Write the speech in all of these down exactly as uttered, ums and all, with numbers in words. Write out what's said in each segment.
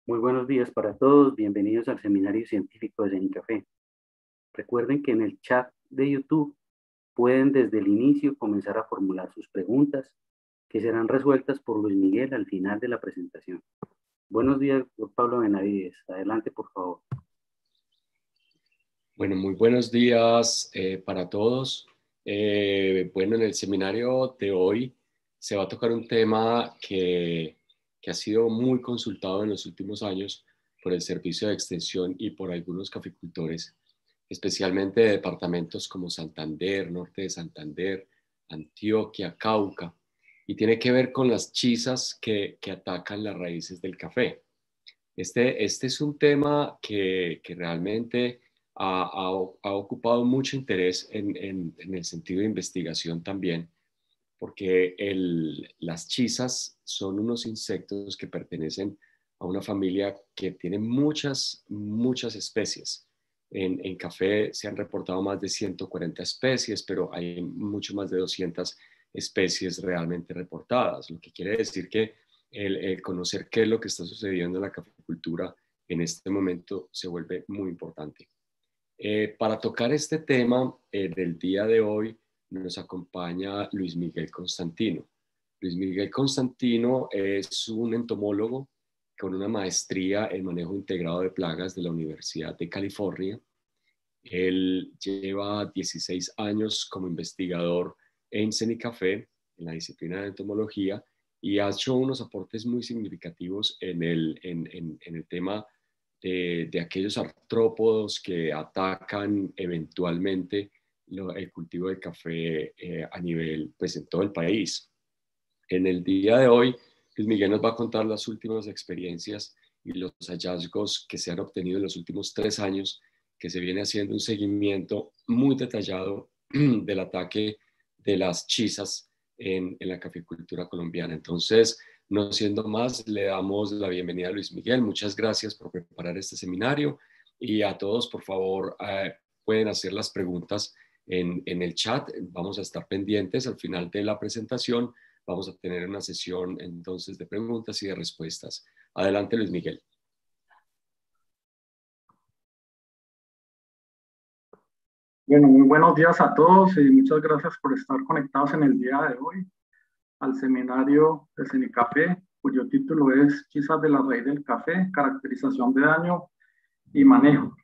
Muy buenos días para todos, bienvenidos al Seminario Científico de Cenicafé. Recuerden que en el chat de YouTube pueden desde el inicio comenzar a formular sus preguntas, que serán resueltas por Luis Miguel al final de la presentación. Buenos días, doctor Pablo Benavides. Adelante, por favor. Bueno, muy buenos días eh, para todos. Eh, bueno, en el seminario de hoy se va a tocar un tema que, que ha sido muy consultado en los últimos años por el Servicio de Extensión y por algunos caficultores, especialmente de departamentos como Santander, Norte de Santander, Antioquia, Cauca, y tiene que ver con las chisas que, que atacan las raíces del café. Este, este es un tema que, que realmente ha, ha, ha ocupado mucho interés en, en, en el sentido de investigación también, porque el, las chisas son unos insectos que pertenecen a una familia que tiene muchas, muchas especies. En, en café se han reportado más de ciento cuarenta especies, pero hay mucho más de doscientas especies realmente reportadas, lo que quiere decir que el, el conocer qué es lo que está sucediendo en la caficultura en este momento se vuelve muy importante. Eh, para tocar este tema eh, del día de hoy nos acompaña Luis Miguel Constantino. Luis Miguel Constantino es un entomólogo con una maestría en manejo integrado de plagas de la Universidad de California. Él lleva dieciséis años como investigador en Cenicafé, en la disciplina de entomología, y ha hecho unos aportes muy significativos en el, en, en, en el tema de, de aquellos artrópodos que atacan eventualmente lo, el cultivo de café eh, a nivel, pues en todo el país. En el día de hoy, Luis Miguel nos va a contar las últimas experiencias y los hallazgos que se han obtenido en los últimos tres años, que se viene haciendo un seguimiento muy detallado del ataque de las chisas en, en la caficultura colombiana. Entonces, no siendo más, le damos la bienvenida a Luis Miguel. Muchas gracias por preparar este seminario y a todos, por favor, eh, pueden hacer las preguntas en, en el chat. Vamos a estar pendientes al final de la presentación. Vamos a tener una sesión entonces de preguntas y de respuestas. Adelante, Luis Miguel. Bueno, muy buenos días a todos y muchas gracias por estar conectados en el día de hoy al seminario de Cenicafé, cuyo título es Chisas de la raíz del café, caracterización de daño y manejo.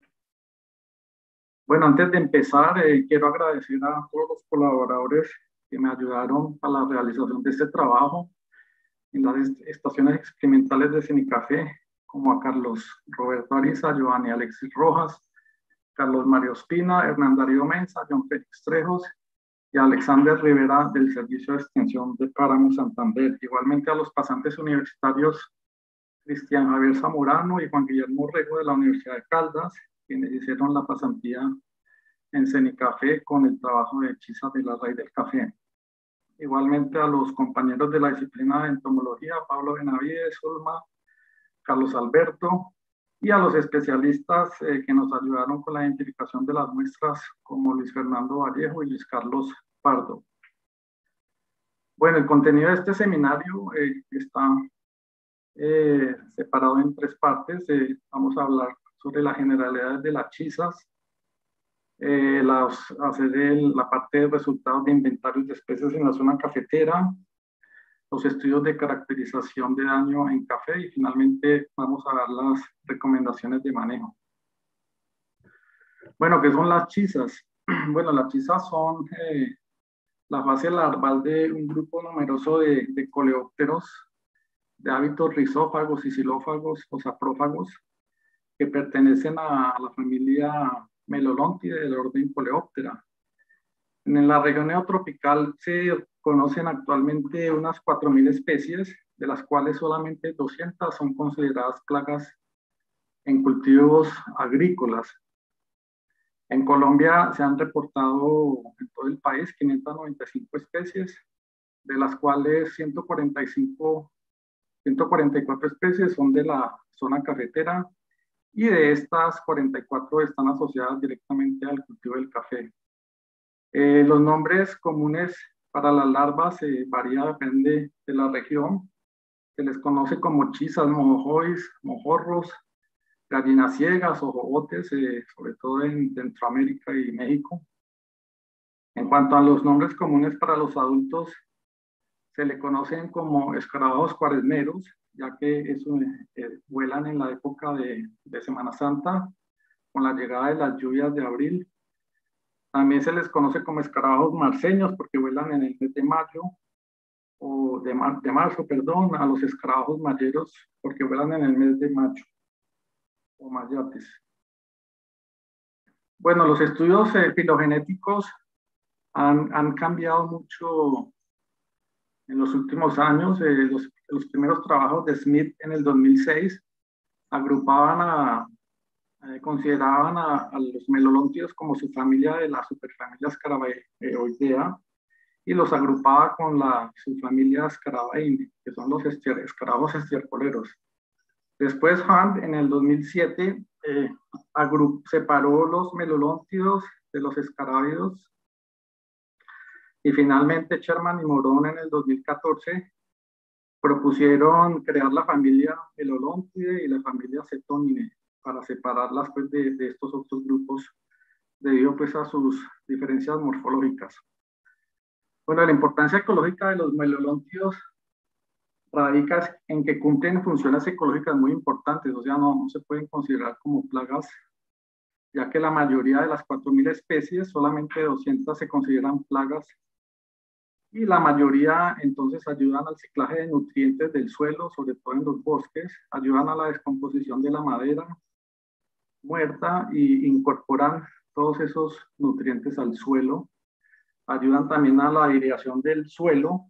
Bueno, antes de empezar, eh, quiero agradecer a todos los colaboradores que me ayudaron a la realización de este trabajo en las estaciones experimentales de Cenicafé, como a Carlos Roberto Ariza, Giovanni Alexis Rojas, Carlos Mario Espina, Hernán Darío Mensa, John Félix Trejos y Alexander Rivera del Servicio de Extensión de Páramo Santander. Igualmente a los pasantes universitarios Cristian Javier Zamorano y Juan Guillermo Rego de la Universidad de Caldas, quienes hicieron la pasantía en Cenicafé con el trabajo de chisas de la raíz del café. Igualmente a los compañeros de la disciplina de entomología, Pablo Benavides, Ulma, Carlos Alberto, y a los especialistas eh, que nos ayudaron con la identificación de las muestras, como Luis Fernando Vallejo y Luis Carlos Pardo. Bueno, el contenido de este seminario eh, está eh, separado en tres partes. Eh, vamos a hablar sobre las generalidades de las chisas, eh, las, hacer el, la parte de resultados de inventarios de especies en la zona cafetera, los estudios de caracterización de daño en café y finalmente vamos a dar las recomendaciones de manejo. Bueno, ¿qué son las chisas? Bueno, las chisas son eh, la fase larval de un grupo numeroso de, de coleópteros de hábitos rizófagos y xilófagos o saprófagos que pertenecen a la familia Melolontidae del orden Coleóptera. En la región neotropical se conocen actualmente unas cuatro mil especies, de las cuales solamente doscientas son consideradas plagas en cultivos agrícolas. En Colombia se han reportado en todo el país quinientas noventa y cinco especies, de las cuales ciento cuarenta y cinco, ciento cuarenta y cuatro especies son de la zona cafetera y de estas cuarenta y cuatro están asociadas directamente al cultivo del café. Eh, los nombres comunes para las larvas eh, varían, depende de la región. Se les conoce como chisas, mojojois, mojorros, gallinas ciegas o jogotes, eh, sobre todo en Centroamérica y México. En cuanto a los nombres comunes para los adultos, se le conocen como escarabajos cuaresmeros, ya que eso, eh, vuelan en la época de, de Semana Santa, con la llegada de las lluvias de abril. También se les conoce como escarabajos marceños, porque vuelan en el mes de mayo, o de, mar, de marzo, perdón, a los escarabajos mayeros, porque vuelan en el mes de mayo, o mayates. Bueno, los estudios eh, filogenéticos han, han cambiado mucho en los últimos años. Eh, los, los primeros trabajos de Smith en el dos mil seis agrupaban a, eh, consideraban a, a los melolontios como su familia de la superfamilia Scarabaeoidea, y los agrupaba con la subfamilia Scarabaei, que son los estier, escarabajos estercoleros. Después Hunt en el dos mil siete eh, agrup, separó los melolontios de los escarabidos, y finalmente Sherman y Morón en el dos mil catorce propusieron crear la familia Melolontidae y la familia Cetoninae para separarlas pues, de, de estos otros grupos debido pues, a sus diferencias morfológicas. Bueno, la importancia ecológica de los melolontios radica en que cumplen funciones ecológicas muy importantes, o sea, no, no se pueden considerar como plagas, ya que la mayoría de las cuatro mil especies, solamente doscientas se consideran plagas, y la mayoría entonces ayudan al ciclaje de nutrientes del suelo, sobre todo en los bosques, ayudan a la descomposición de la madera muerta y incorporan todos esos nutrientes al suelo, ayudan también a la aireación del suelo,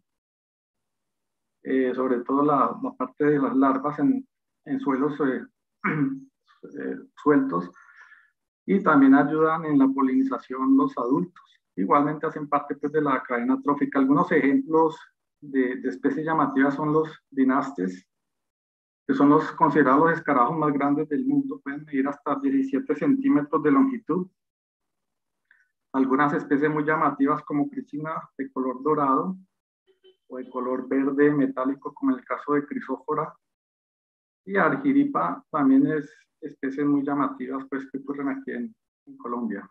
eh, sobre todo la, la parte de las larvas en, en suelos eh, eh, sueltos, y también ayudan en la polinización los adultos. Igualmente hacen parte pues, de la cadena trófica. Algunos ejemplos de, de especies llamativas son los dinastes, que son los considerados los escarabajos más grandes del mundo, pueden medir hasta diecisiete centímetros de longitud. Algunas especies muy llamativas como Crisina de color dorado o de color verde metálico, como en el caso de Crisófora, y Argiripa también es especies muy llamativas pues, que ocurren aquí en, en Colombia.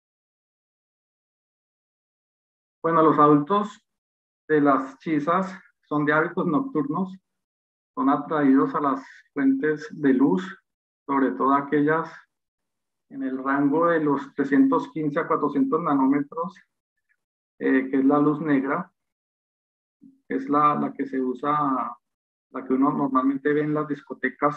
Bueno, los adultos de las chisas son de hábitos nocturnos, son atraídos a las fuentes de luz, sobre todo aquellas en el rango de los trescientos quince a cuatrocientos nanómetros, eh, que es la luz negra, que es la, la que se usa, la que uno normalmente ve en las discotecas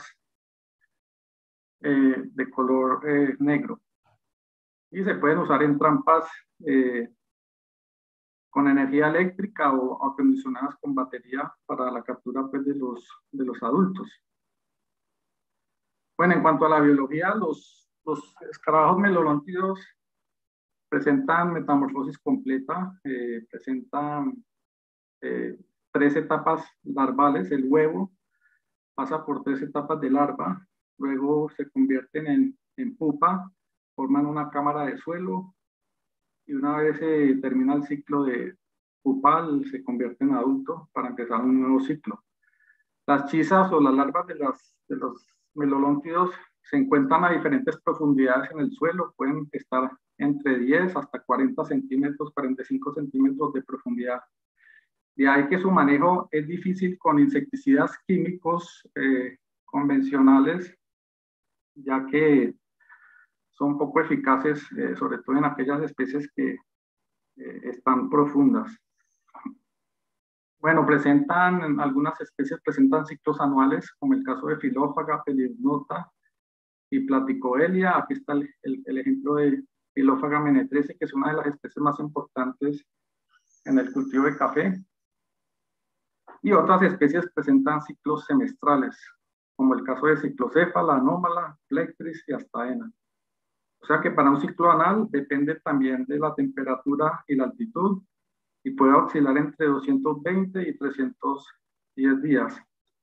eh, de color eh, negro. Y se pueden usar en trampas eh, con energía eléctrica o acondicionadas con batería para la captura pues, de, los, de los adultos. Bueno, en cuanto a la biología, los, los escarabajos melolontidos presentan metamorfosis completa, eh, presentan eh, tres etapas larvales. El huevo pasa por tres etapas de larva, luego se convierten en, en pupa, forman una cámara de suelo, y una vez se eh, termina el ciclo de pupal, se convierte en adulto para empezar un nuevo ciclo. Las chisas o las larvas de, las, de los melolontidos se encuentran a diferentes profundidades en el suelo, pueden estar entre diez hasta cuarenta centímetros, cuarenta y cinco centímetros de profundidad. De ahí que su manejo es difícil con insecticidas químicos eh, convencionales, ya que son poco eficaces, eh, sobre todo en aquellas especies que eh, están profundas. Bueno, presentan, algunas especies presentan ciclos anuales, como el caso de Filófaga, Pelignota y Platicoelia. Aquí está el, el, el ejemplo de Filófaga menetrese, que es una de las especies más importantes en el cultivo de café. Y otras especies presentan ciclos semestrales, como el caso de Ciclocéfala, Anómala, Plectris y Astaena. O sea que para un ciclo anal depende también de la temperatura y la altitud, y puede oscilar entre doscientos veinte y trescientos diez días.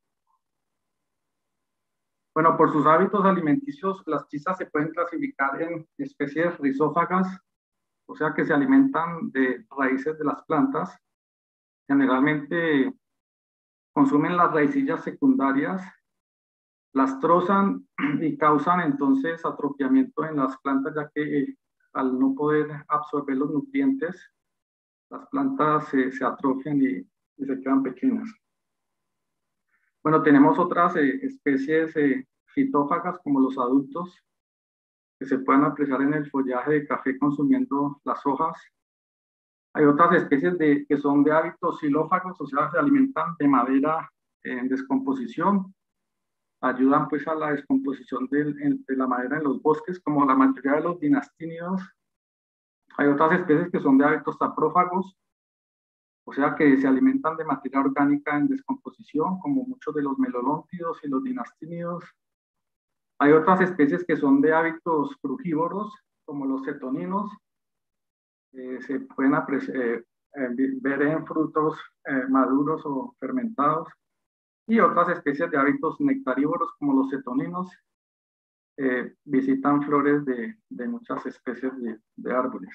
Bueno, por sus hábitos alimenticios, las chisas se pueden clasificar en especies rizófagas, o sea que se alimentan de raíces de las plantas. Generalmente consumen las raicillas secundarias, las trozan y causan entonces atrofiamiento en las plantas, ya que eh, al no poder absorber los nutrientes, las plantas se, se atrofian y, y se quedan pequeñas. Bueno, tenemos otras eh, especies eh, fitófagas como los adultos, que se pueden apreciar en el follaje de café consumiendo las hojas. Hay otras especies de, que son de hábitos xilófagos, o sea, se alimentan de madera en descomposición, ayudan pues a la descomposición de, de la madera en los bosques, como la mayoría de los dinastínidos. Hay otras especies que son de hábitos saprófagos, o sea, que se alimentan de materia orgánica en descomposición, como muchos de los melolóntidos y los dinastínidos. Hay otras especies que son de hábitos frugívoros, como los cetoninos. Eh, se pueden eh, eh, ver en frutos eh, maduros o fermentados. Y otras especies de hábitos nectarívoros, como los cetoninos, eh, visitan flores de, de muchas especies de, de árboles.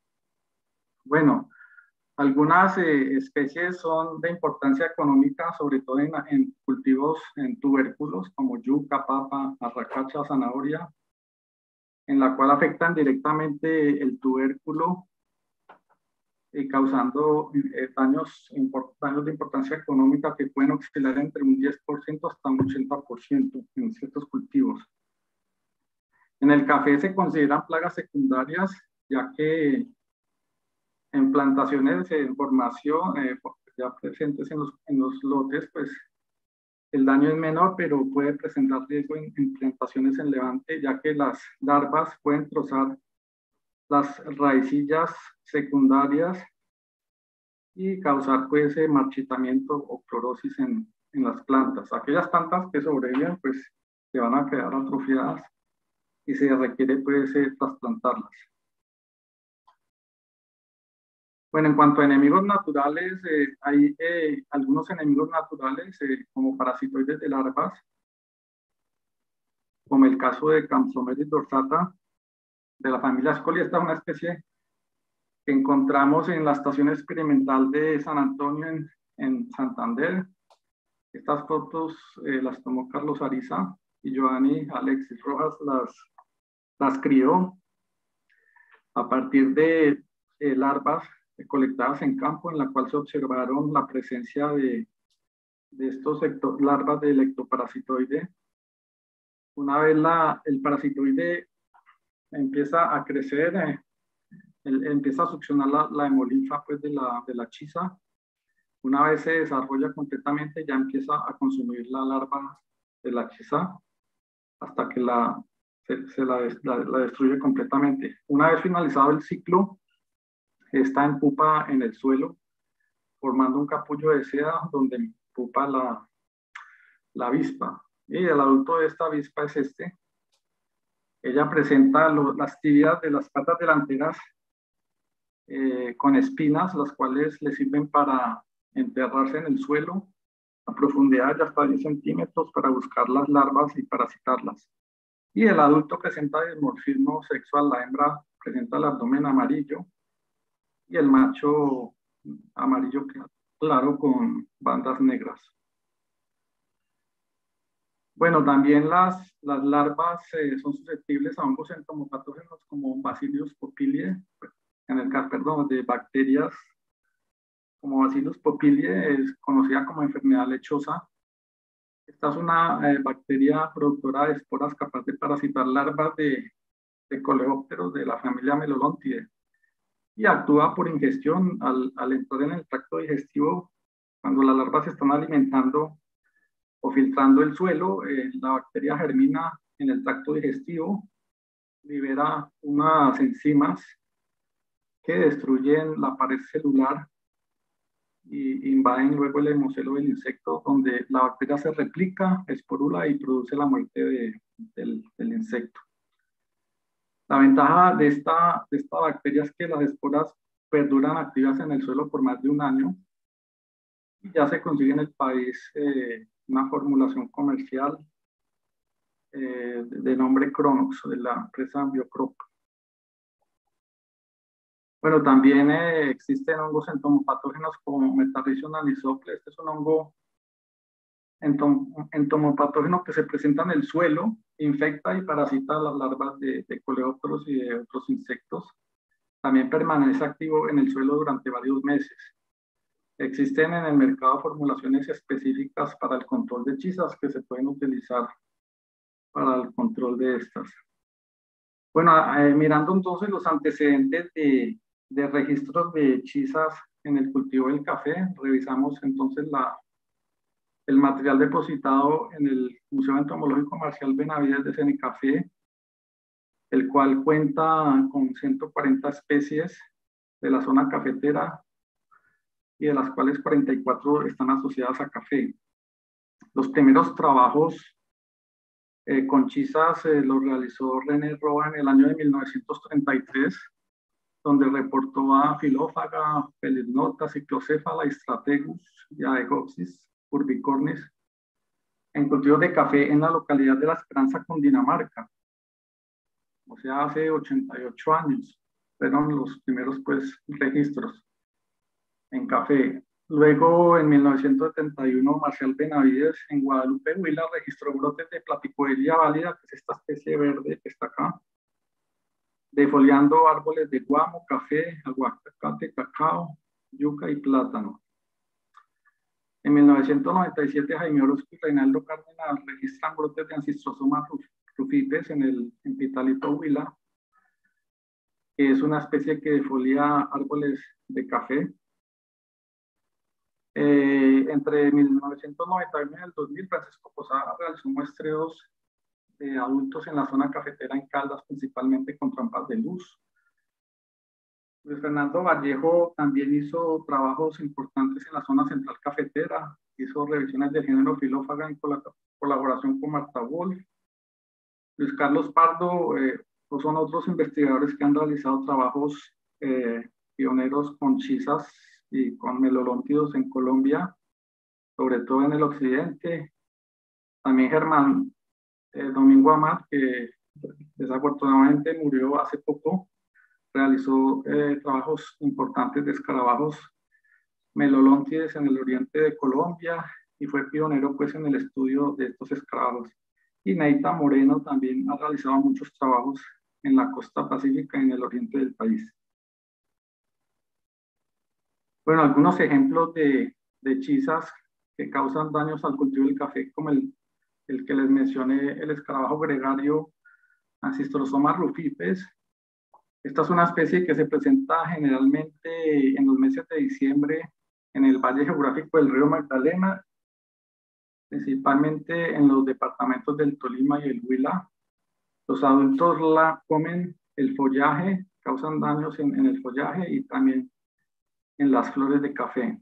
Bueno, algunas eh, especies son de importancia económica, sobre todo en, en cultivos en tubérculos, como yuca, papa, arracacha, zanahoria, en la cual afectan directamente el tubérculo, eh, causando eh, daños, daños de importancia económica que pueden oscilar entre un diez por ciento hasta un ochenta por ciento en ciertos cultivos. En el café se consideran plagas secundarias, ya que en plantaciones en formación, eh, ya presentes en los, en los lotes, pues el daño es menor, pero puede presentar riesgo en, en plantaciones en levante, ya que las larvas pueden trozar las raicillas secundarias y causar pues eh, marchitamiento o clorosis en, en las plantas. Aquellas plantas que sobreviven pues se van a quedar atrofiadas y se requiere pues eh, trasplantarlas. Bueno, en cuanto a enemigos naturales, eh, hay eh, algunos enemigos naturales eh, como parasitoides de larvas, como el caso de Campsomeris dorsata de la familia Ascoli. Esta es una especie que encontramos en la estación experimental de San Antonio en, en Santander. Estas fotos eh, las tomó Carlos Ariza y Giovanni Alexis Rojas las, las crió a partir de eh, larvas colectadas en campo, en la cual se observaron la presencia de, de estos larvas de lectoparasitoide. Una vez la, el parasitoide empieza a crecer, eh, el, empieza a succionar la, la hemolinfa pues, de, la, de la chisa. Una vez se desarrolla completamente, ya empieza a consumir la larva de la chisa hasta que la, se, se la, la, la destruye completamente. Una vez finalizado el ciclo, está en pupa en el suelo, formando un capullo de seda donde pupa la, la avispa. Y el adulto de esta avispa es este. Ella presenta lo, las tibias de las patas delanteras eh, con espinas, las cuales le sirven para enterrarse en el suelo a profundidad de hasta diez centímetros para buscar las larvas y parasitarlas. Y el adulto presenta dimorfismo sexual, la hembra presenta el abdomen amarillo y el macho amarillo claro con bandas negras. Bueno, también las, las larvas eh, son susceptibles a hongos entomopatógenos como Bacillus popiliae, en el caso, perdón, de bacterias como Bacillus popiliae, es conocida como enfermedad lechosa. Esta es una eh, bacteria productora de esporas capaz de parasitar larvas de, de coleópteros de la familia Melolontidae y actúa por ingestión al, al entrar en el tracto digestivo. Cuando las larvas se están alimentando o filtrando el suelo, eh, la bacteria germina en el tracto digestivo, libera unas enzimas que destruyen la pared celular y invaden luego el hemocelo del insecto, donde la bacteria se replica, esporula y produce la muerte de, del, del insecto. La ventaja de esta, de esta bacteria es que las esporas perduran activas en el suelo por más de un año y ya se consigue en el país eh, una formulación comercial eh, de nombre Cronox, de la empresa Biocrop. Bueno, también eh, existen hongos entomopatógenos como Metarrhizium anisople. Este es un hongo entom entomopatógeno que se presenta en el suelo, infecta y parasita a las larvas de, de coleópteros y de otros insectos. También permanece activo en el suelo durante varios meses. Existen en el mercado formulaciones específicas para el control de hechizas que se pueden utilizar para el control de estas. Bueno, eh, mirando entonces los antecedentes de, de registros de hechizas en el cultivo del café, revisamos entonces la, el material depositado en el Museo Entomológico Marcial Benavides de Cenicafé, el cual cuenta con ciento cuarenta especies de la zona cafetera y de las cuales cuarenta y cuatro están asociadas a café. Los primeros trabajos eh, con hechizas eh, los realizó René Roa en el año de mil novecientos treinta y tres, donde reportó a Filófaga, Felisnota, Ciclocéfala, Strategus y Aegopsis urbicornis en cultivos de café en la localidad de La Esperanza, Cundinamarca. O sea, hace ochenta y ocho años fueron los primeros pues, registros en café. Luego, en mil novecientos setenta y uno, Marcial Benavides en Guadalupe, Huila, registró brotes de Platypoedia válida, que es esta especie verde que está acá, defoliando árboles de guamo, café, aguacate, cacao, yuca y plátano. En mil novecientos noventa y siete, Jaime Orozco y Reinaldo Cárdenas registran brotes de Ancistrosoma rufipes en el en Pitalito, Huila, que es una especie que defolia árboles de café. Eh, entre mil novecientos noventa y uno y el dos mil, Francisco Posada realizó muestreos de adultos en la zona cafetera en Caldas, principalmente con trampas de luz. Luis Fernando Vallejo también hizo trabajos importantes en la zona central cafetera, hizo revisiones del género Filófaga en colaboración con Marta Wolf. Luis Carlos Pardo, eh, pues son otros investigadores que han realizado trabajos eh, pioneros con hechizas y con melolóntidos en Colombia, sobre todo en el occidente. También Germán eh, Domingo Amat, que desafortunadamente murió hace poco, realizó eh, trabajos importantes de escarabajos melolóntides en el oriente de Colombia y fue pionero pues, en el estudio de estos escarabajos. Y Neita Moreno también ha realizado muchos trabajos en la costa pacífica y en el oriente del país. Bueno, algunos ejemplos de, de hechizas que causan daños al cultivo del café, como el, el que les mencioné, el escarabajo gregario Ancistrosoma rufipes. Esta es una especie que se presenta generalmente en los meses de diciembre en el valle geográfico del río Magdalena, principalmente en los departamentos del Tolima y el Huila. Los adultos la comen el follaje, causan daños en, en el follaje y también en las flores de café.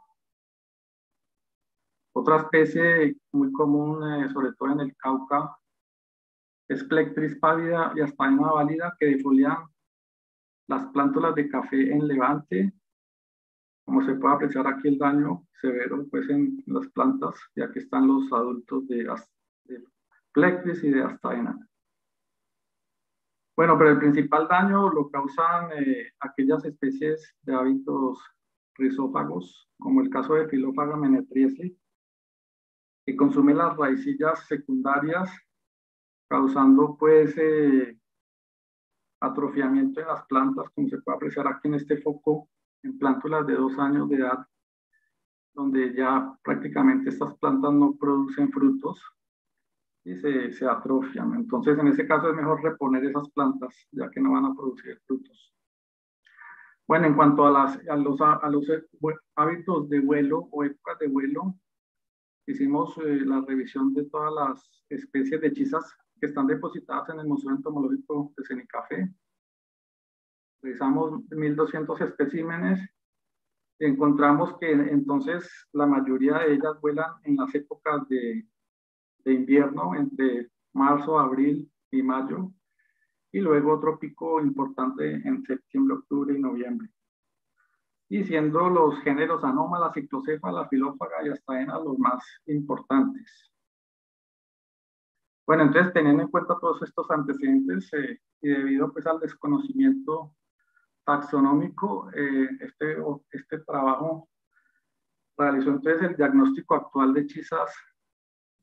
Otra especie muy común, eh, sobre todo en el Cauca, es Plectris pálida y Aspaena válida, que defolian las plántulas de café en Levante. Como se puede apreciar aquí el daño severo pues, en las plantas, y aquí están los adultos de, de Plectris y de Aspaena. Bueno, pero el principal daño lo causan eh, aquellas especies de hábitos rizófagos, como el caso de Filófaga menetriesi, que consume las raicillas secundarias, causando pues eh, atrofiamiento en las plantas, como se puede apreciar aquí en este foco, en plántulas de dos años de edad, donde ya prácticamente estas plantas no producen frutos y se, se atrofian. Entonces, en ese caso es mejor reponer esas plantas, ya que no van a producir frutos. Bueno, en cuanto a, las, a, los, a los hábitos de vuelo o épocas de vuelo, hicimos eh, la revisión de todas las especies de hechizas que están depositadas en el Museo Entomológico de Cenicafé. Revisamos mil doscientos especímenes y encontramos que entonces la mayoría de ellas vuelan en las épocas de, de invierno, entre marzo, abril y mayo, y luego otro pico importante en septiembre, octubre y noviembre. Y siendo los géneros anómala, ciclocéfala, filófaga y Aspaena los más importantes. Bueno, entonces teniendo en cuenta todos estos antecedentes eh, y debido pues al desconocimiento taxonómico, eh, este, este trabajo realizó entonces el diagnóstico actual de hechizas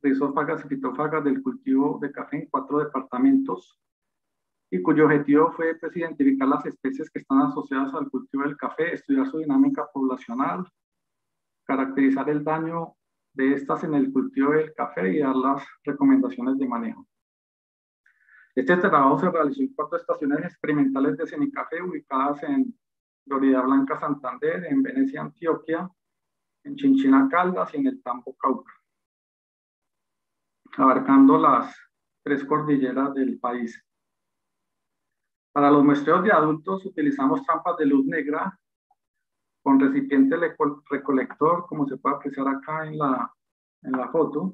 rizófagas y fitófagas del cultivo de café en cuatro departamentos, y cuyo objetivo fue pues, identificar las especies que están asociadas al cultivo del café, estudiar su dinámica poblacional, caracterizar el daño de estas en el cultivo del café y dar las recomendaciones de manejo. Este trabajo se realizó en cuatro estaciones experimentales de cenicafé ubicadas en Florida Blanca, Santander, en Venecia, Antioquia, en Chinchina, Caldas y en el Tambo, Cauca, abarcando las tres cordilleras del país. Para los muestreos de adultos utilizamos trampas de luz negra con recipiente recolector, como se puede apreciar acá en la, en la foto.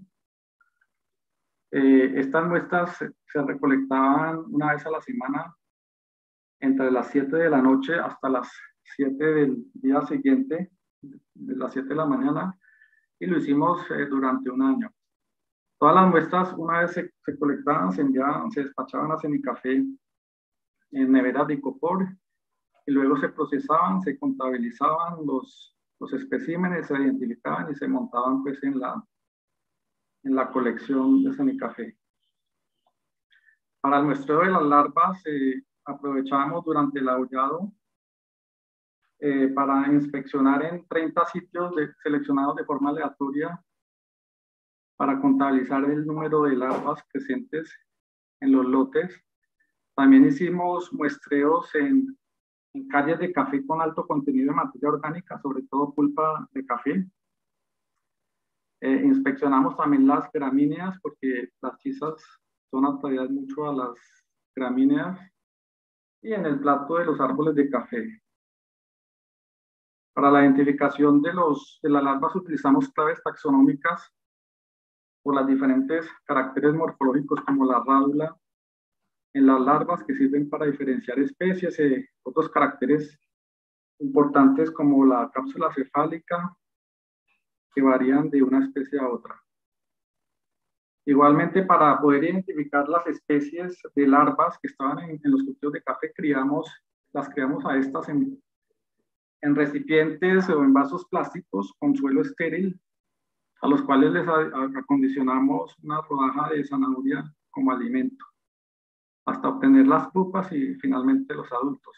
Eh, estas muestras se, se recolectaban una vez a la semana entre las siete de la noche hasta las siete del día siguiente, de las siete de la mañana, y lo hicimos eh, durante un año. Todas las muestras, una vez se, se colectaban, se enviaban, se despachaban a Cenicafé en neveras de icopor, y luego se procesaban, se contabilizaban los, los especímenes, se identificaban y se montaban pues en la, en la colección de Cenicafé. Para el muestreo de las larvas, eh, aprovechábamos durante el aullado eh, para inspeccionar en treinta sitios de, seleccionados de forma aleatoria para contabilizar el número de larvas presentes en los lotes. También hicimos muestreos en, en calles de café con alto contenido de materia orgánica, sobre todo pulpa de café. Eh, inspeccionamos también las gramíneas porque las chisas son atraídas mucho a las gramíneas, y en el plato de los árboles de café. Para la identificación de, los, de las larvas utilizamos claves taxonómicas por los diferentes caracteres morfológicos como la rádula en las larvas que sirven para diferenciar especies, eh, otros caracteres importantes como la cápsula cefálica que varían de una especie a otra. Igualmente, para poder identificar las especies de larvas que estaban en, en los cultivos de café, criamos, las criamos a estas en, en recipientes o en vasos plásticos con suelo estéril, a los cuales les acondicionamos una rodaja de zanahoria como alimento, hasta obtener las pupas y finalmente los adultos.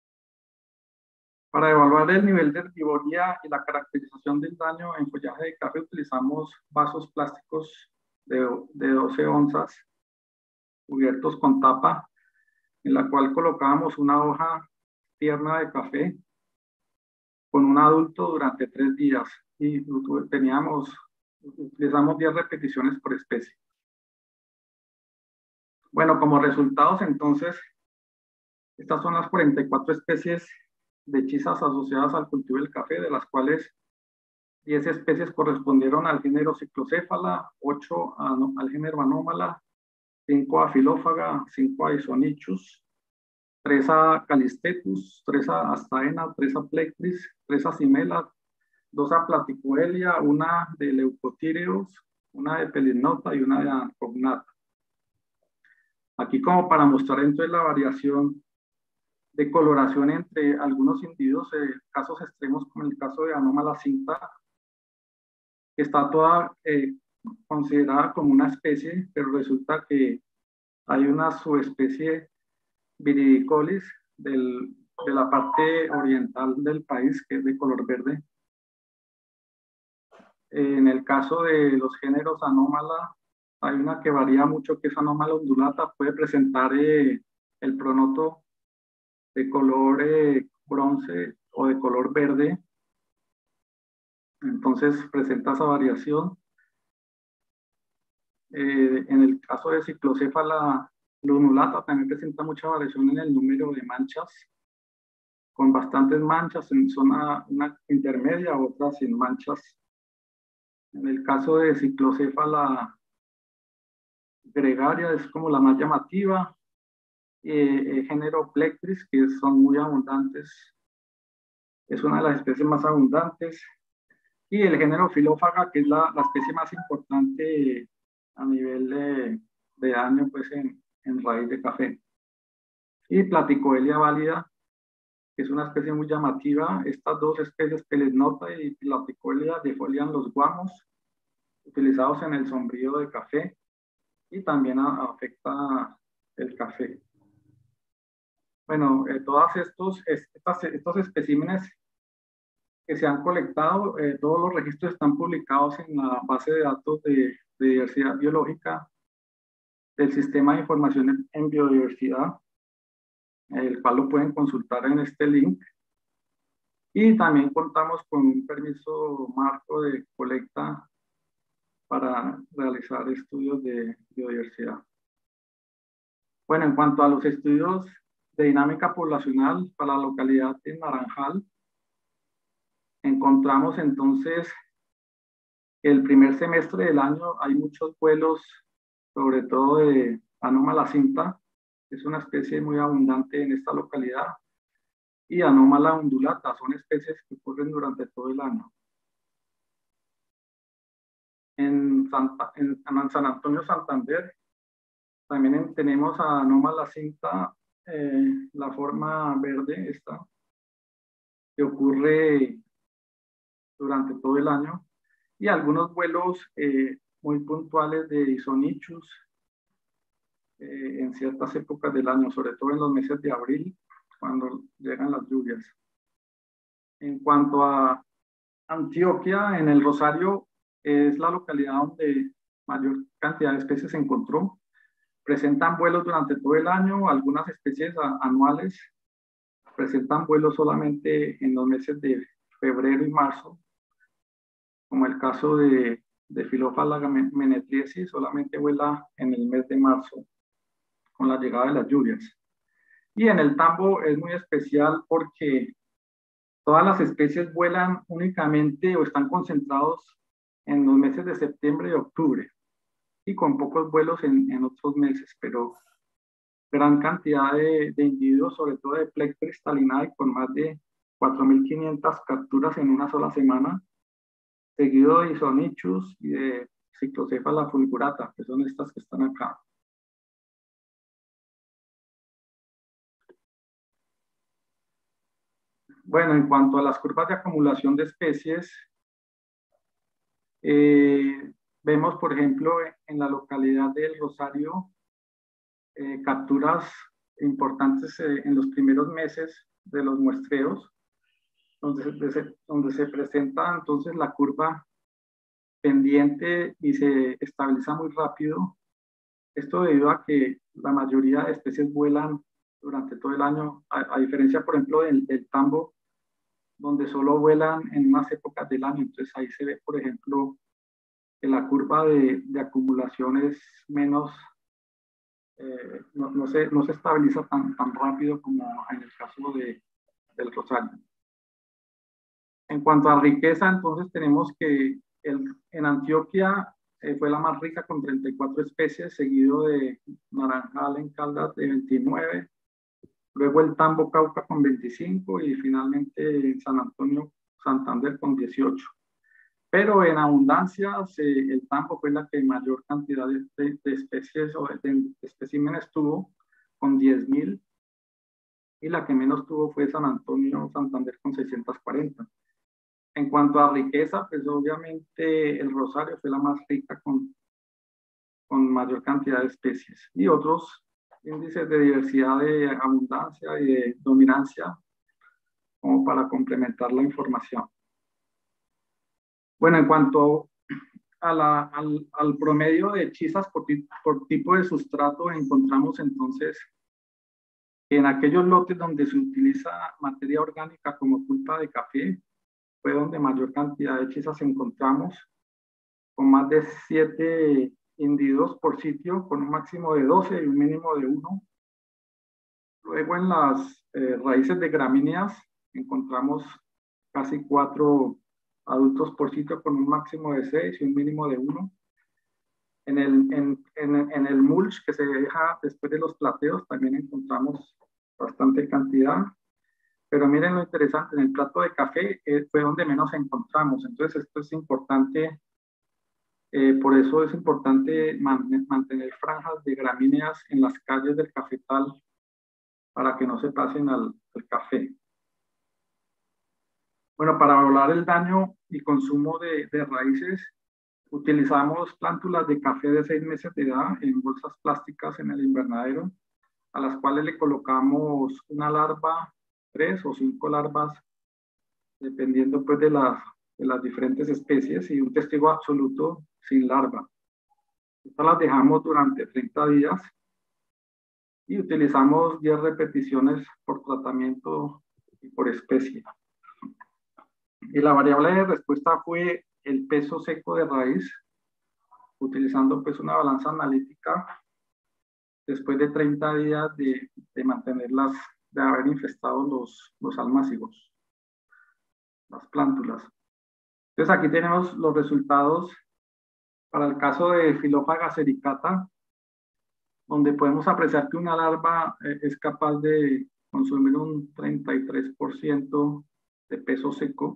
Para evaluar el nivel de herbivoría y la caracterización del daño en follaje de café, utilizamos vasos plásticos de, de doce onzas, cubiertos con tapa, en la cual colocábamos una hoja tierna de café con un adulto durante tres días y teníamos, utilizamos diez repeticiones por especie. Bueno, como resultados entonces, estas son las cuarenta y cuatro especies de chisas asociadas al cultivo del café, de las cuales diez especies correspondieron al género Cyclocéphala, ocho a, al género Anómala, cinco a Filófaga, cinco a Isonichus, tres a Calistetus, tres a Astaena, tres a Plectris, tres a Cimela, dos a Platicoelia, una de Leucotyreus, una de Pelinota y una de Ancognata. Aquí como para mostrar entonces la variación de coloración entre algunos individuos, eh, casos extremos como el caso de Anómala cinta, que está toda eh, considerada como una especie, pero resulta que hay una subespecie viridicolis del, de la parte oriental del país que es de color verde. Eh, en el caso de los géneros Anómala, hay una que varía mucho, que es Anómala undulata, puede presentar eh, el pronoto de color eh, bronce o de color verde. Entonces presenta esa variación. Eh, en el caso de Cyclocéphala lunulata también presenta mucha variación en el número de manchas, con bastantes manchas en zona una intermedia, otras sin manchas. En el caso de Cyclocéphala gregaria es como la más llamativa. Eh, eh, género Plectris, que son muy abundantes, es una de las especies más abundantes. Y el género Filófaga, que es la, la especie más importante a nivel de, de daño pues, en, en raíz de café. Y Platicoelia válida, que es una especie muy llamativa. Estas dos especies, Pelinota y Platicoelia, defolian los guamos utilizados en el sombrío de café y también a, afecta el café. Bueno, eh, todos estos, estas, estos especímenes que se han colectado, eh, todos los registros están publicados en la base de datos de, de diversidad biológica del Sistema de Información en Biodiversidad, el cual lo pueden consultar en este link. Y también contamos con un permiso marco de colecta para realizar estudios de biodiversidad. Bueno, en cuanto a los estudios de dinámica poblacional para la localidad de Naranjal, encontramos entonces que el primer semestre del año hay muchos vuelos, sobre todo de Anómala cinta, que es una especie muy abundante en esta localidad, y Anómala undulata, son especies que ocurren durante todo el año. En, Santa, en, en San Antonio, Santander, también en, tenemos a Anómala cinta, eh, la forma verde esta, que ocurre durante todo el año, y algunos vuelos eh, muy puntuales de Isonichus eh, en ciertas épocas del año, sobre todo en los meses de abril, cuando llegan las lluvias. En cuanto a Antioquia, en el Rosario, es la localidad donde mayor cantidad de especies se encontró. Presentan vuelos durante todo el año, algunas especies anuales presentan vuelos solamente en los meses de febrero y marzo, como el caso de, de Filófala menetriensis, solamente vuela en el mes de marzo con la llegada de las lluvias. Y en el tambo es muy especial porque todas las especies vuelan únicamente o están concentrados en los meses de septiembre y octubre, y con pocos vuelos en, en otros meses, pero gran cantidad de, de individuos, sobre todo de Plex crystalinae, con más de cuatro mil quinientas capturas en una sola semana, seguido de Isonichus y de Cyclocephala fulgurata, que son estas que están acá. Bueno, en cuanto a las curvas de acumulación de especies, eh, vemos, por ejemplo, en la localidad del Rosario, eh, capturas importantes eh, en los primeros meses de los muestreos, donde se, donde se presenta entonces la curva pendiente y se estabiliza muy rápido. Esto debido a que la mayoría de especies vuelan durante todo el año, a, a diferencia, por ejemplo, del, del tambo, donde solo vuelan en unas épocas del año. Entonces ahí se ve, por ejemplo, que la curva de, de acumulación es menos, eh, no, no, se, no se estabiliza tan, tan rápido como en el caso de, del Rosario. En cuanto a riqueza, entonces tenemos que el, en Antioquia eh, fue la más rica con treinta y cuatro especies, seguido de Naranjal en Caldas de veintinueve, luego el Tambo Cauca con veinticinco y finalmente San Antonio Santander con dieciocho. Pero en abundancia, se, el Tambo fue la que mayor cantidad de, de, de especies o de, de especímenes tuvo, con diez mil, y la que menos tuvo fue San Antonio Santander con seiscientos cuarenta. En cuanto a riqueza, pues obviamente el Rosario fue la más rica con, con mayor cantidad de especies. Y otros índices de diversidad, de abundancia y de dominancia, como para complementar la información. Bueno, en cuanto a la, al, al promedio de hechizas por, por tipo de sustrato, encontramos entonces que en aquellos lotes donde se utiliza materia orgánica como pulpa de café, fue donde mayor cantidad de hechizas encontramos, con más de siete individuos por sitio, con un máximo de doce y un mínimo de uno. Luego en las eh, raíces de gramíneas encontramos casi cuatro adultos por sitio con un máximo de seis y un mínimo de uno. En el, en, en, en el mulch que se deja después de los plateos también encontramos bastante cantidad. Pero miren lo interesante, en el plato de café eh, fue donde menos encontramos. Entonces esto es importante, eh, por eso es importante man, mantener franjas de gramíneas en las calles del cafetal para que no se pasen al, al café. Bueno, para evaluar el daño y consumo de, de raíces, Utilizamos plántulas de café de seis meses de edad en bolsas plásticas en el invernadero, a las cuales le colocamos una larva, tres o cinco larvas, dependiendo pues de las, de las diferentes especies, y un testigo absoluto sin larva. Estas las dejamos durante treinta días y utilizamos diez repeticiones por tratamiento y por especie. Y la variable de respuesta fue el peso seco de raíz, utilizando pues una balanza analítica después de treinta días de, de mantenerlas, de haber infestado los, los almácigos, las plántulas. Entonces aquí tenemos los resultados para el caso de Phylophaga sericata, donde podemos apreciar que una larva eh, es capaz de consumir un treinta y tres por ciento de peso seco,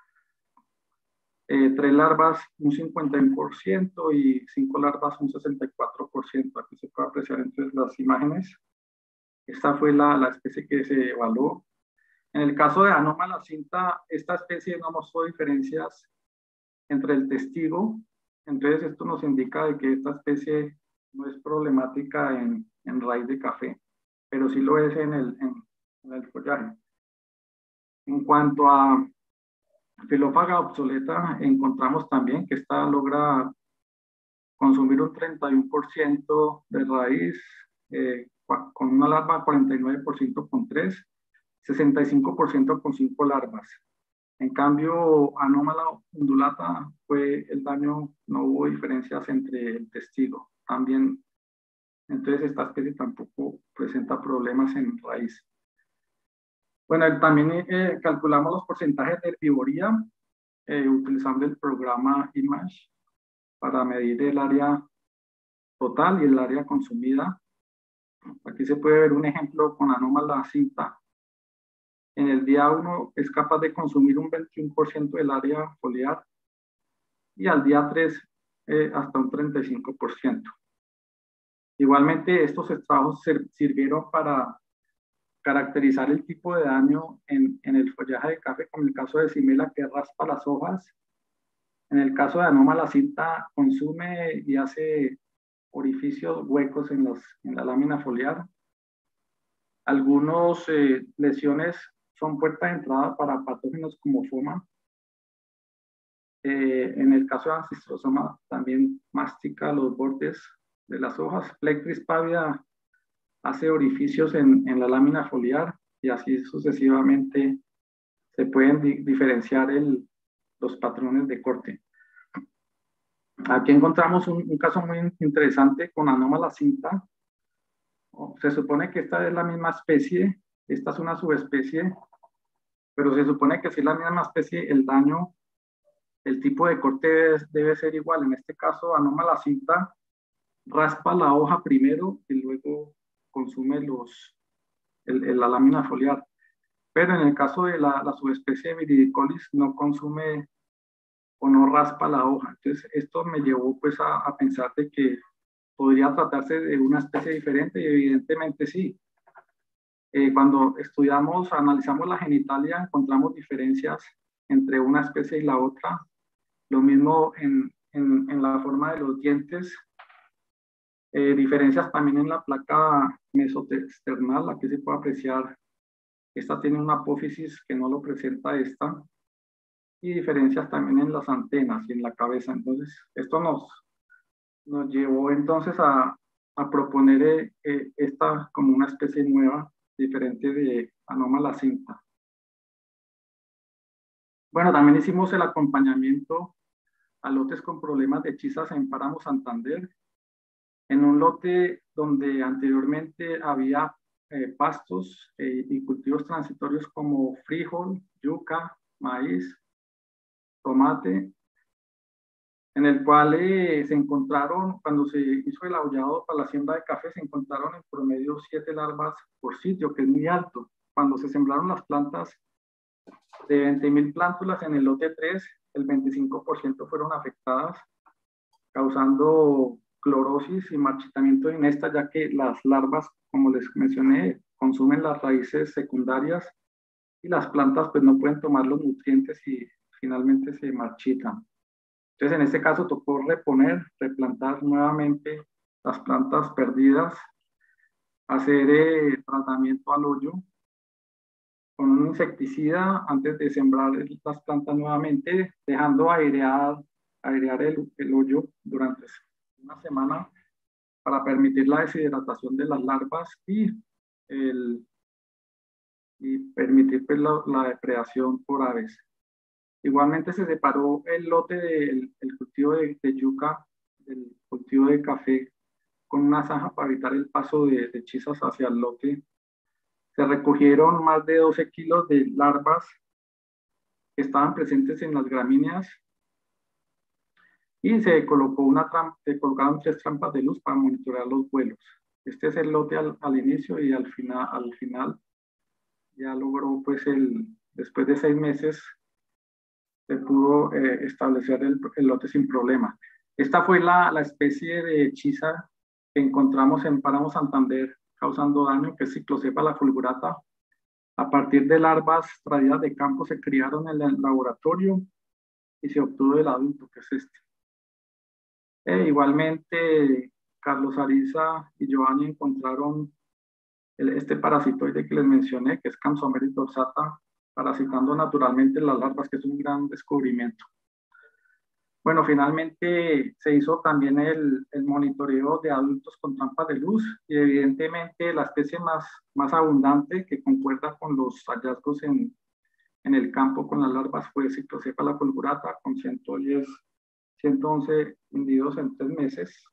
eh, tres larvas un cincuenta y uno por ciento y cinco larvas un sesenta y cuatro por ciento. Aquí se puede apreciar entonces las imágenes. Esta fue la, la especie que se evaluó. En el caso de Anómala cinta, esta especie no mostró diferencias entre el testigo. Entonces esto nos indica de que esta especie no es problemática en, en raíz de café, pero sí lo es en el, en, en el follaje. En cuanto a Phylophaga obsoleta, encontramos también que esta logra consumir un treinta y uno por ciento de raíz, eh, con una larva cuarenta y nueve por ciento con tres, sesenta y cinco por ciento con cinco larvas. En cambio, Anómala undulata fue el daño, no hubo diferencias entre el testigo. También, entonces esta especie tampoco presenta problemas en raíz. Bueno, también eh, calculamos los porcentajes de herbivoría eh, utilizando el programa IMAGE para medir el área total y el área consumida. Aquí se puede ver un ejemplo con Anómala cinta. En el día uno es capaz de consumir un veintiuno por ciento del área foliar y al día tres eh, hasta un treinta y cinco por ciento. Igualmente, estos trabajos sirvieron para caracterizar el tipo de daño en, en el follaje de café, como el caso de Cimela, que raspa las hojas. En el caso de Anómala cinta, consume y hace orificios huecos en, los, en la lámina foliar. Algunas eh, lesiones son puertas de entrada para patógenos como foma. Eh, en el caso de Ancystrosoma, también mastica los bordes de las hojas. Plectris pavida hace orificios en, en la lámina foliar y así sucesivamente se pueden di diferenciar el, los patrones de corte. Aquí encontramos un, un caso muy interesante con Anómala cinta. Se supone que esta es la misma especie, esta es una subespecie, pero se supone que si es la misma especie, el daño, el tipo de corte debe, debe ser igual. En este caso, Anómala cinta raspa la hoja primero y luego consume los, el, el, la lámina foliar. Pero en el caso de la, la subespecie de Viridicolis no consume o no raspa la hoja. Entonces, esto me llevó pues a, a pensar de que podría tratarse de una especie diferente y evidentemente sí. Eh, cuando estudiamos, analizamos la genitalia, encontramos diferencias entre una especie y la otra. Lo mismo en, en, en la forma de los dientes. Eh, diferencias también en la placa mesotesternal, aquí se puede apreciar, esta tiene una apófisis que no lo presenta esta, y diferencias también en las antenas y en la cabeza. Entonces, esto nos, nos llevó entonces a, a proponer eh, eh, esta como una especie nueva, diferente de Anómala cinta. Bueno, también hicimos el acompañamiento a lotes con problemas de hechizas en Páramo Santander, en un lote donde anteriormente había eh, pastos eh, y cultivos transitorios como frijol, yuca, maíz, tomate, en el cual eh, se encontraron, cuando se hizo el aullado para la siembra de café, se encontraron en promedio siete larvas por sitio, que es muy alto. Cuando se sembraron las plantas de veinte mil plántulas en el lote tres, el veinticinco por ciento fueron afectadas, causando clorosis y marchitamiento de esta, ya que las larvas, como les mencioné, consumen las raíces secundarias y las plantas pues no pueden tomar los nutrientes y finalmente se marchitan. Entonces, en este caso tocó reponer, replantar nuevamente las plantas perdidas, hacer eh, tratamiento al hoyo con un insecticida antes de sembrar las plantas nuevamente, dejando airear, airear el, el hoyo durante una semana para permitir la deshidratación de las larvas y, el, y permitir pues, la, la depredación por aves. Igualmente se separó el lote del el cultivo de, de yuca del cultivo de café con una zanja para evitar el paso de, de chisas hacia el lote. Se recogieron más de doce kilos de larvas que estaban presentes en las gramíneas y se colocó una trampa, se colocaron tres trampas de luz para monitorear los vuelos. Este es el lote al, al inicio y al final, al final ya logró, pues, el, después de seis meses, se pudo eh, establecer el, el lote sin problema. Esta fue la, la especie de hechiza que encontramos en Páramo Santander causando daño, que es Cyclocephala fulgurata. A partir de larvas traídas de campo se criaron en el laboratorio y se obtuvo el adulto, que es este. E igualmente, Carlos Ariza y Giovanni encontraron el, este parasitoide que les mencioné, que es Campsomeris dorsata, parasitando naturalmente las larvas, que es un gran descubrimiento. Bueno, finalmente se hizo también el, el monitoreo de adultos con trampas de luz y evidentemente la especie más, más abundante que concuerda con los hallazgos en, en el campo con las larvas fue Cyclocephala fulgurata con ciento diez, ciento once individuos en tres meses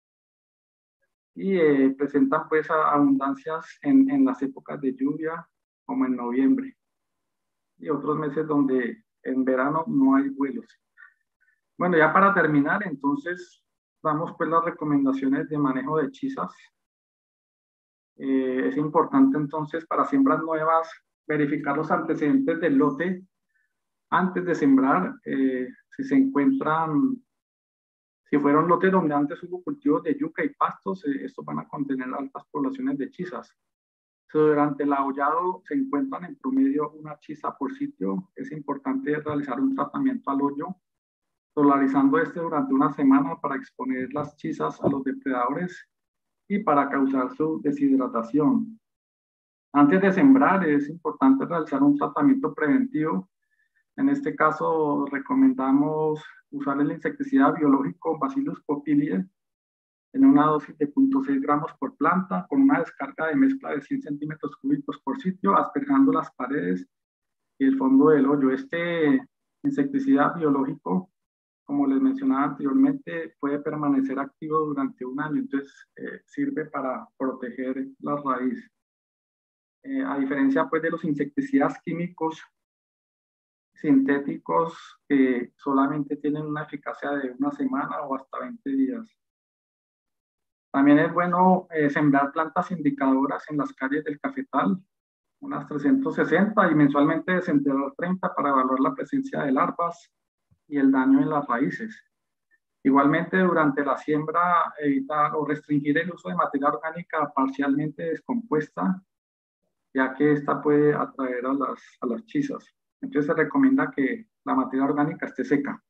y eh, presentan pues abundancias en, en las épocas de lluvia como en noviembre y otros meses donde en verano no hay vuelos. Bueno, ya para terminar, entonces, damos pues las recomendaciones de manejo de hechizas. Eh, es importante entonces para siembras nuevas verificar los antecedentes del lote antes de sembrar. Eh, si se encuentran, si fueron lotes donde antes hubo cultivos de yuca y pastos, eh, estos van a contener altas poblaciones de hechizas. Si durante el aullado se encuentran en promedio una hechiza por sitio, es importante realizar un tratamiento al hoyo, solarizando este durante una semana para exponer las hechizas a los depredadores y para causar su deshidratación. Antes de sembrar es importante realizar un tratamiento preventivo. En este caso recomendamos usar el insecticida biológico Bacillus popiliae en una dosis de cero punto seis gramos por planta con una descarga de mezcla de cien centímetros cúbicos por sitio, asperjando las paredes y el fondo del hoyo. Este insecticida biológico, como les mencionaba anteriormente, puede permanecer activo durante un año, entonces eh, sirve para proteger la raíz. Eh, a diferencia pues de los insecticidas químicos sintéticos que solamente tienen una eficacia de una semana o hasta veinte días. También es bueno eh, sembrar plantas indicadoras en las calles del cafetal, unas trescientas sesenta, y mensualmente desenterrar treinta para evaluar la presencia de larvas y el daño en las raíces. Igualmente, durante la siembra, evitar o restringir el uso de materia orgánica parcialmente descompuesta, ya que esta puede atraer a las, a las chisas. Entonces se recomienda que la materia orgánica esté seca.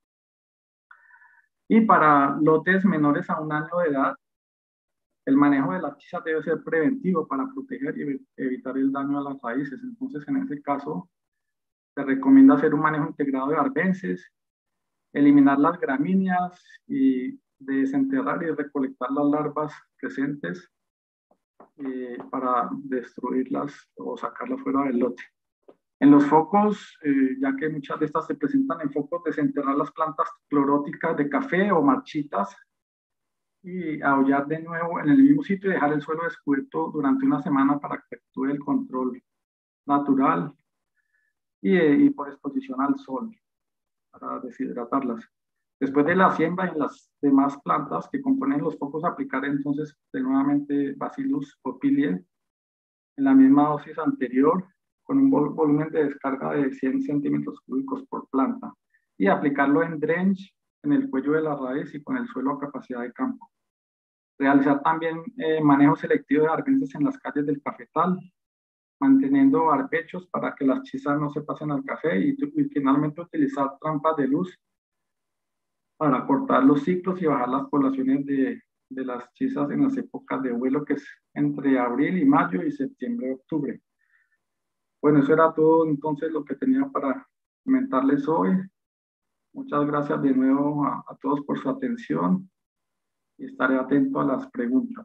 Y para lotes menores a un año de edad, el manejo de las chisas debe ser preventivo para proteger y evitar el daño a las raíces. Entonces, en este caso, se recomienda hacer un manejo integrado de arbences, eliminar las gramíneas y desenterrar y recolectar las larvas presentes eh, para destruirlas o sacarlas fuera del lote. En los focos, eh, ya que muchas de estas se presentan en focos, desenterrar las plantas cloróticas de café o marchitas y aullar de nuevo en el mismo sitio y dejar el suelo descubierto durante una semana para que actúe el control natural y, eh, y por exposición al sol para deshidratarlas. Después de la siembra en las demás plantas que componen los focos, aplicar entonces de nuevamente Bacillus popiliae en la misma dosis anterior con un vol volumen de descarga de cien centímetros cúbicos por planta y aplicarlo en drench en el cuello de la raíz y con el suelo a capacidad de campo. Realizar también eh, manejo selectivo de arbences en las calles del cafetal, manteniendo arbechos para que las chisas no se pasen al café y, y finalmente utilizar trampas de luz para cortar los ciclos y bajar las poblaciones de, de las chisas en las épocas de vuelo, que es entre abril y mayo y septiembre y octubre. Bueno, eso era todo entonces lo que tenía para comentarles hoy. Muchas gracias de nuevo a, a todos por su atención y estaré atento a las preguntas.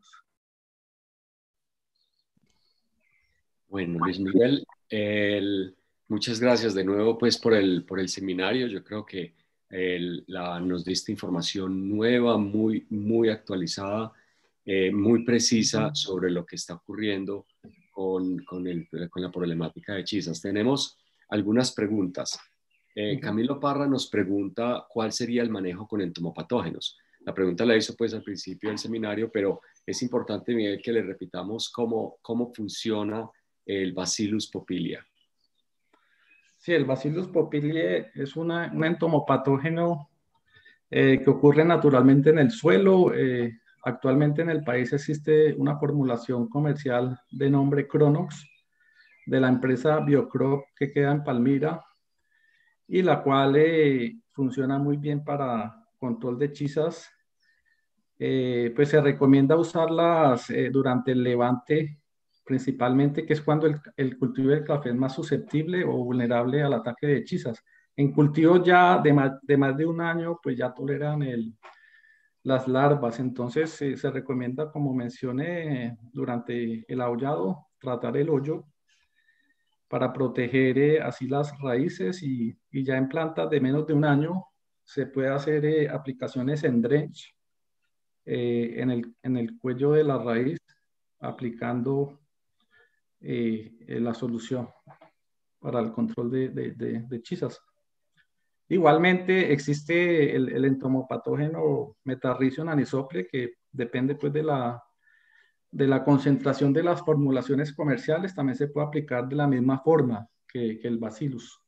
Bueno, Luis Miguel, el, muchas gracias de nuevo pues por el, por el seminario. Yo creo que el, la, nos diste información nueva, muy, muy actualizada, eh, muy precisa sobre lo que está ocurriendo con, con, el, con la problemática de chisas. Tenemos algunas preguntas. Eh, Camilo Parra nos pregunta cuál sería el manejo con entomopatógenos. La pregunta la hizo pues al principio del seminario, pero es importante, Miguel, que le repitamos cómo, cómo funciona el Bacillus popilia. Sí, el Bacillus popilia es una, un entomopatógeno eh, que ocurre naturalmente en el suelo. Eh, actualmente en el país existe una formulación comercial de nombre Cronox de la empresa Biocrop que queda en Palmira y la cual eh, funciona muy bien para control de chisas. Eh, pues se recomienda usarlas eh, durante el levante principalmente, que es cuando el, el cultivo del café es más susceptible o vulnerable al ataque de hechizas. En cultivos ya de más de, más de un año, pues ya toleran el, las larvas, entonces eh, se recomienda, como mencioné, durante el aullado, tratar el hoyo para proteger eh, así las raíces y, y ya en plantas de menos de un año se puede hacer eh, aplicaciones en drench eh, en, el, en el cuello de la raíz, aplicando eh, la solución para el control de, de, de, de chisas. Igualmente existe el, el entomopatógeno Metarrhizium anisople, que depende pues de la, de la concentración de las formulaciones comerciales, también se puede aplicar de la misma forma que, que el Bacillus.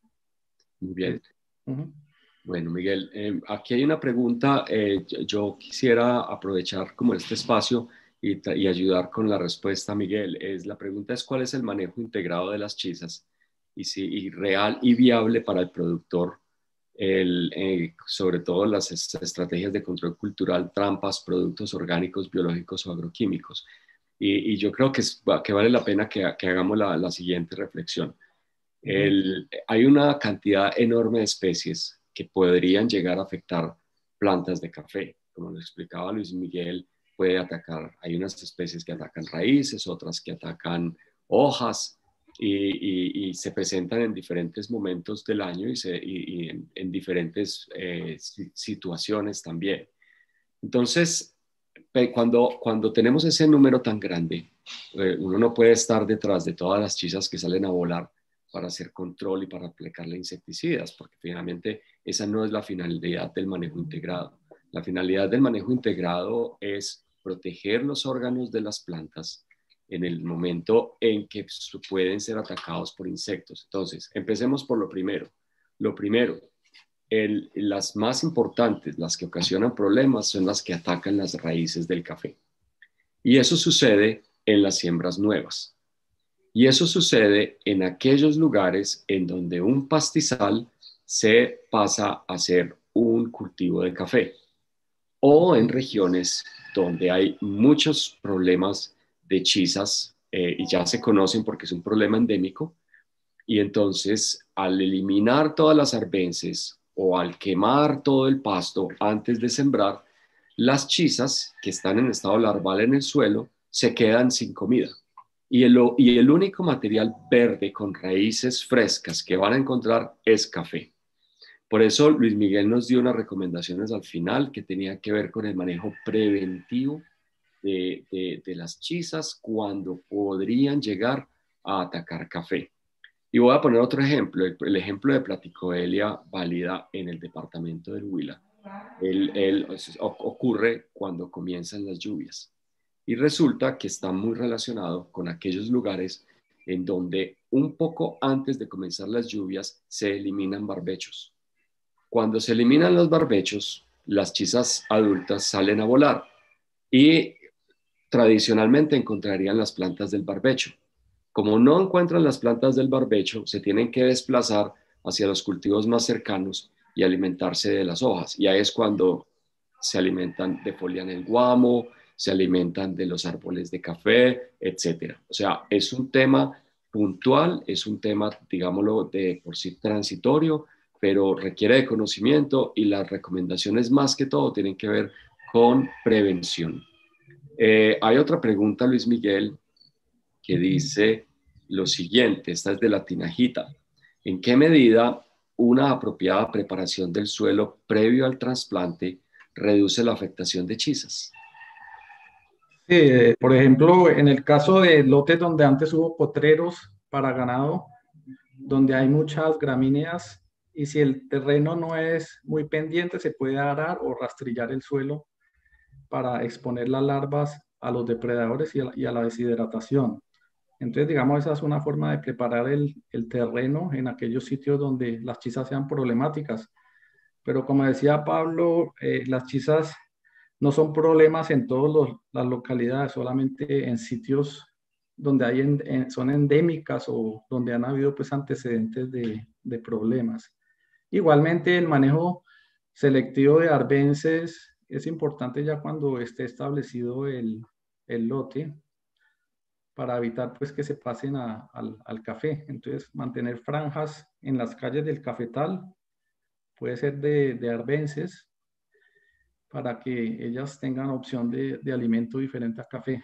Muy bien. Eh, uh-huh. Bueno, Miguel, eh, aquí hay una pregunta. Eh, yo, yo quisiera aprovechar como este espacio y, y ayudar con la respuesta, Miguel. Es, la pregunta es: ¿cuál es el manejo integrado de las chisas? Y si y real y viable para el productor, el, eh, sobre todo las estrategias de control cultural, trampas, productos orgánicos, biológicos o agroquímicos. Y, y yo creo que, es, que vale la pena que, que hagamos la, la siguiente reflexión. El, hay una cantidad enorme de especies que podrían llegar a afectar plantas de café. Como lo explicaba Luis Miguel, puede atacar, hay unas especies que atacan raíces, otras que atacan hojas y, y, y se presentan en diferentes momentos del año y, se, y, y en, en diferentes eh, situaciones también. Entonces, cuando, cuando tenemos ese número tan grande, eh, uno no puede estar detrás de todas las chisas que salen a volar para hacer control y para aplicarle insecticidas, porque finalmente esa no es la finalidad del manejo integrado. La finalidad del manejo integrado es proteger los órganos de las plantas en el momento en que pueden ser atacados por insectos. Entonces, empecemos por lo primero. Lo primero, el, las más importantes, las que ocasionan problemas, son las que atacan las raíces del café. Y eso sucede en las siembras nuevas. Y eso sucede en aquellos lugares en donde un pastizal se pasa a ser un cultivo de café, o en regiones donde hay muchos problemas de chisas eh, y ya se conocen porque es un problema endémico. Y entonces, al eliminar todas las arbences o al quemar todo el pasto antes de sembrar, las chisas que están en estado larval en el suelo se quedan sin comida. Y el, y el único material verde con raíces frescas que van a encontrar es café. Por eso Luis Miguel nos dio unas recomendaciones al final que tenía que ver con el manejo preventivo de, de, de las chisas cuando podrían llegar a atacar café. Y voy a poner otro ejemplo, el, el ejemplo de Platicoelia válida en el departamento del Huila. El, el, ocurre cuando comienzan las lluvias. Y resulta que está muy relacionado con aquellos lugares en donde un poco antes de comenzar las lluvias se eliminan barbechos. Cuando se eliminan los barbechos, las chisas adultas salen a volar y tradicionalmente encontrarían las plantas del barbecho. Como no encuentran las plantas del barbecho, se tienen que desplazar hacia los cultivos más cercanos y alimentarse de las hojas. Y ahí es cuando se alimentan, defolian el guamo, se alimentan de los árboles de café, etcétera. O sea, es un tema puntual, es un tema, digámoslo, de por sí transitorio, pero requiere de conocimiento y las recomendaciones más que todo tienen que ver con prevención. Eh, hay otra pregunta, Luis Miguel, que dice lo siguiente, esta es de la Tinajita. ¿En qué medida una apropiada preparación del suelo previo al trasplante reduce la afectación de chizas? Sí, eh, por ejemplo, en el caso de lotes donde antes hubo potreros para ganado, donde hay muchas gramíneas, y si el terreno no es muy pendiente, se puede arar o rastrillar el suelo para exponer las larvas a los depredadores y a la, y a la deshidratación. Entonces, digamos, esa es una forma de preparar el, el terreno en aquellos sitios donde las chizas sean problemáticas. Pero como decía Pablo, eh, las chizas no son problemas en todas las localidades, solamente en sitios donde hay en, en, son endémicas o donde han habido pues antecedentes de, de problemas. Igualmente el manejo selectivo de arbences es importante ya cuando esté establecido el, el lote para evitar pues que se pasen a, al, al café. Entonces mantener franjas en las calles del cafetal puede ser de, de arbences para que ellas tengan opción de, de alimento diferente a café.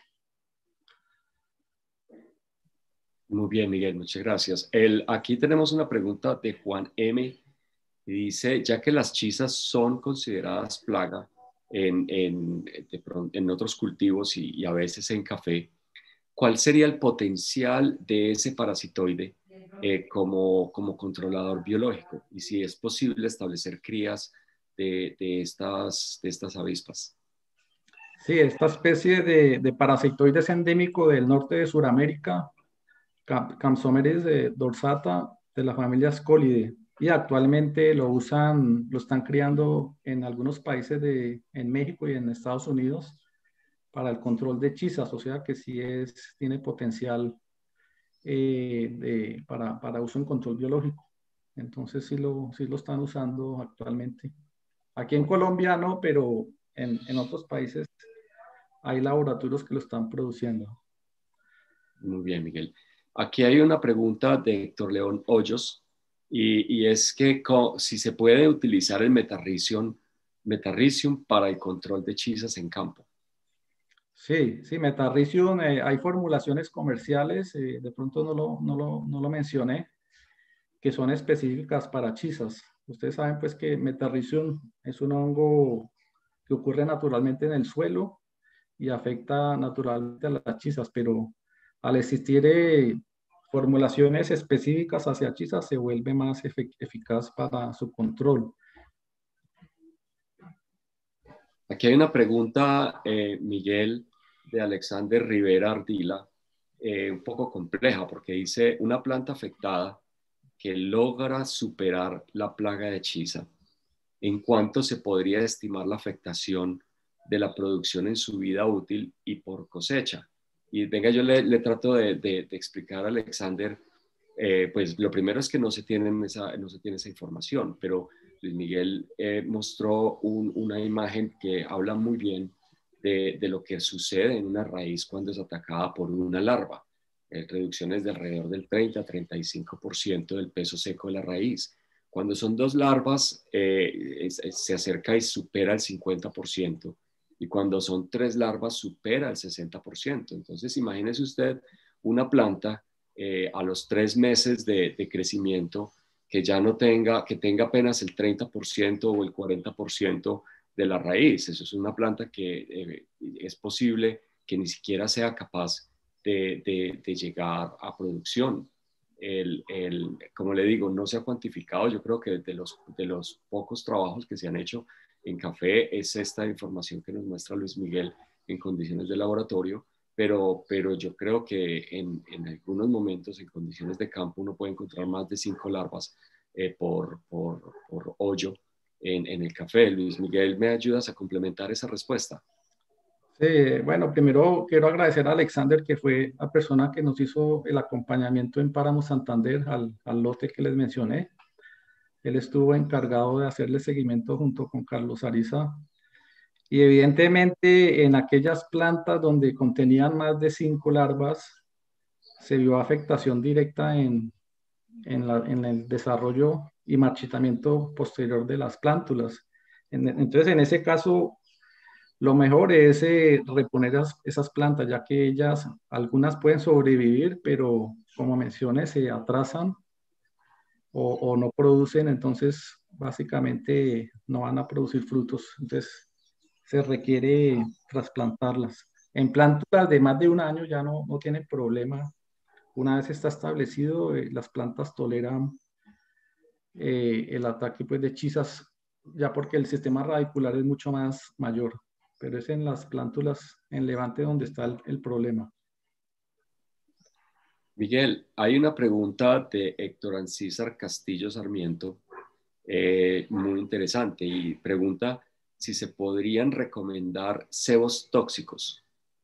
Muy bien, Miguel, muchas gracias. El, aquí tenemos una pregunta de Juan M. Y dice, ya que las chizas son consideradas plaga en, en, de pronto, en otros cultivos y, y a veces en café, ¿cuál sería el potencial de ese parasitoide eh, como, como controlador biológico? Y si es posible establecer crías de, de, estas, de estas avispas. Sí, esta especie de, de parasitoide es endémico del norte de Sudamérica, Campsomeres dorsata, de la familia Scolidae, y actualmente lo usan, lo están criando en algunos países de, en México y en Estados Unidos para el control de chizas, o sea que sí es, tiene potencial eh, de, para, para uso en control biológico. Entonces sí lo, sí lo están usando actualmente. Aquí en Colombia no, pero en, en otros países hay laboratorios que lo están produciendo. Muy bien, Miguel. Aquí hay una pregunta de Héctor León Hoyos y, y es que si se puede utilizar el metarricium, metarricium para el control de chizas en campo. Sí, sí, metarricium, eh, hay formulaciones comerciales, eh, de pronto no lo, no, lo, no lo mencioné, que son específicas para chizas. Ustedes saben pues que metarricium es un hongo que ocurre naturalmente en el suelo y afecta naturalmente a las chizas, pero al existir eh, formulaciones específicas hacia chizas se vuelve más efic eficaz para su control. Aquí hay una pregunta, eh, Miguel, de Alexander Rivera Ardila, eh, un poco compleja, porque dice, una planta afectada que logra superar la plaga de chiza, ¿en cuánto se podría estimar la afectación de la producción en su vida útil y por cosecha? Y venga, yo le, le trato de, de, de explicar a Alexander, eh, pues lo primero es que no se, tienen esa, no se tiene esa información, pero Luis Miguel eh, mostró un, una imagen que habla muy bien de, de, lo que sucede en una raíz cuando es atacada por una larva. Eh, reducciones de alrededor del treinta a treinta y cinco por ciento del peso seco de la raíz. Cuando son dos larvas, eh, es, es, se acerca y supera el cincuenta por ciento. Y cuando son tres larvas, supera el sesenta por ciento. Entonces, imagínese usted una planta eh, a los tres meses de, de crecimiento que ya no tenga, que tenga apenas el treinta por ciento o el cuarenta por ciento de la raíz. Eso es una planta que eh, es posible que ni siquiera sea capaz de, de, de llegar a producción. El, el, como le digo, no se ha cuantificado. Yo creo que de los, de los pocos trabajos que se han hecho en café es esta información que nos muestra Luis Miguel en condiciones de laboratorio, pero, pero yo creo que en, en algunos momentos, en condiciones de campo, uno puede encontrar más de cinco larvas eh, por, por, por hoyo en, en el café. Luis Miguel, ¿me ayudas a complementar esa respuesta? Sí, bueno, primero quiero agradecer a Alexander, que fue la persona que nos hizo el acompañamiento en Páramo Santander al, al lote que les mencioné. Él estuvo encargado de hacerle seguimiento junto con Carlos Ariza. Y evidentemente en aquellas plantas donde contenían más de cinco larvas, se vio afectación directa en, en, la, en el desarrollo y marchitamiento posterior de las plántulas. En, entonces, en ese caso, lo mejor es eh, reponer esas, esas plantas, ya que ellas, algunas pueden sobrevivir, pero como mencioné, se atrasan o, o no producen, entonces básicamente no van a producir frutos. Entonces, se requiere trasplantarlas. En plantas de más de un año ya no, no tienen problema. Una vez está establecido, eh, las plantas toleran eh, el ataque pues, de hechizas, ya porque el sistema radicular es mucho más mayor, pero es en las plántulas en levante donde está el, el problema. Miguel, hay una pregunta de Héctor Ancísar Castillo Sarmiento, eh, muy interesante, y pregunta si se podrían recomendar cebos tóxicos.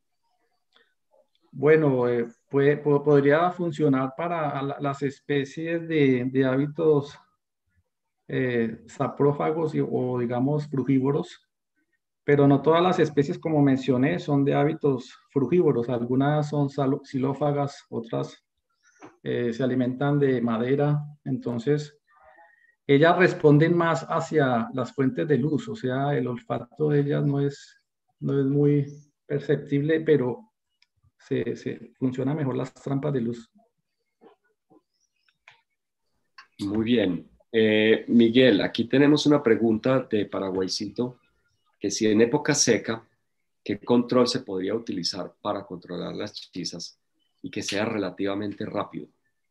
Bueno, eh, puede, po podría funcionar para la, las especies de, de hábitos eh, saprófagos y, o digamos frugívoros, pero no todas las especies, como mencioné, son de hábitos frugívoros. Algunas son xilófagas, otras eh, se alimentan de madera. Entonces, ellas responden más hacia las fuentes de luz, o sea, el olfato de ellas no es, no es muy perceptible, pero se, se funciona mejor las trampas de luz. Muy bien. Eh, Miguel, aquí tenemos una pregunta de Paraguaycito, que si en época seca, ¿qué control se podría utilizar para controlar las hechizas y que sea relativamente rápido?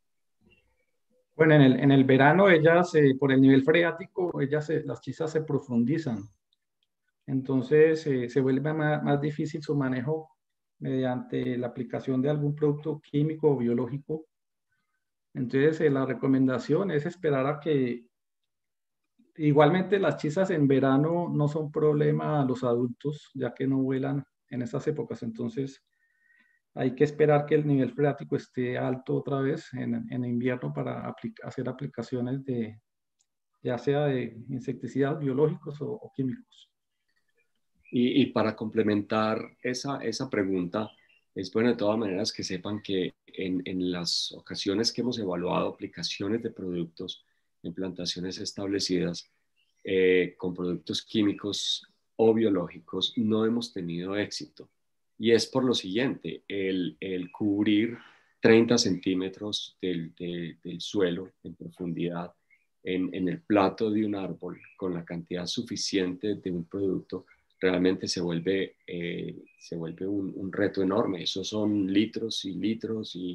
Bueno, en el, en el verano ellas, eh, por el nivel freático, ellas se, las hechizas se profundizan. Entonces eh, se vuelve más, más difícil su manejo mediante la aplicación de algún producto químico o biológico. Entonces eh, la recomendación es esperar a que, igualmente las hechizas en verano no son problema a los adultos, ya que no vuelan en esas épocas. Entonces hay que esperar que el nivel freático esté alto otra vez en, en invierno para aplica, hacer aplicaciones de, ya sea de insecticidas biológicos o, o químicos. Y, y para complementar esa, esa pregunta, es bueno de todas maneras que sepan que en, en las ocasiones que hemos evaluado aplicaciones de productos en plantaciones establecidas eh, con productos químicos o biológicos, no hemos tenido éxito. Y es por lo siguiente, el, el cubrir treinta centímetros del, de, del suelo en profundidad en, en el plato de un árbol con la cantidad suficiente de un producto realmente se vuelve, eh, se vuelve un, un reto enorme. Esos son litros y litros y,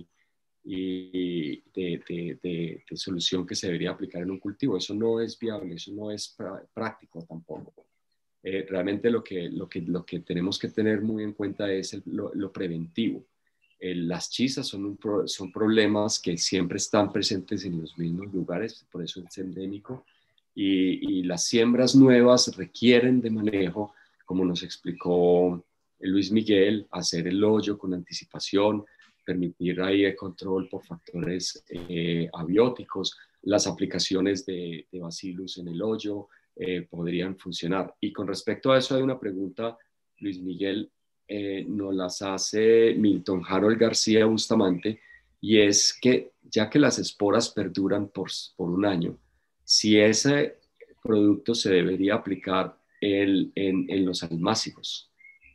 y de, de, de, de solución que se debería aplicar en un cultivo. Eso no es viable, eso no es práctico tampoco. Eh, realmente lo que, lo, que, lo que tenemos que tener muy en cuenta es el, lo, lo preventivo. Eh, las hechizas son, un pro, son problemas que siempre están presentes en los mismos lugares, por eso es endémico, y, y las siembras nuevas requieren de manejo, como nos explicó Luis Miguel, hacer el hoyo con anticipación, permitir ahí el control por factores eh, abióticos, las aplicaciones de, de bacillus en el hoyo eh, podrían funcionar. Y con respecto a eso hay una pregunta, Luis Miguel, eh, nos las hace Milton Harold García Bustamante, y es que ya que las esporas perduran por, por un año, si ese producto se debería aplicar en, en, en los almácigos.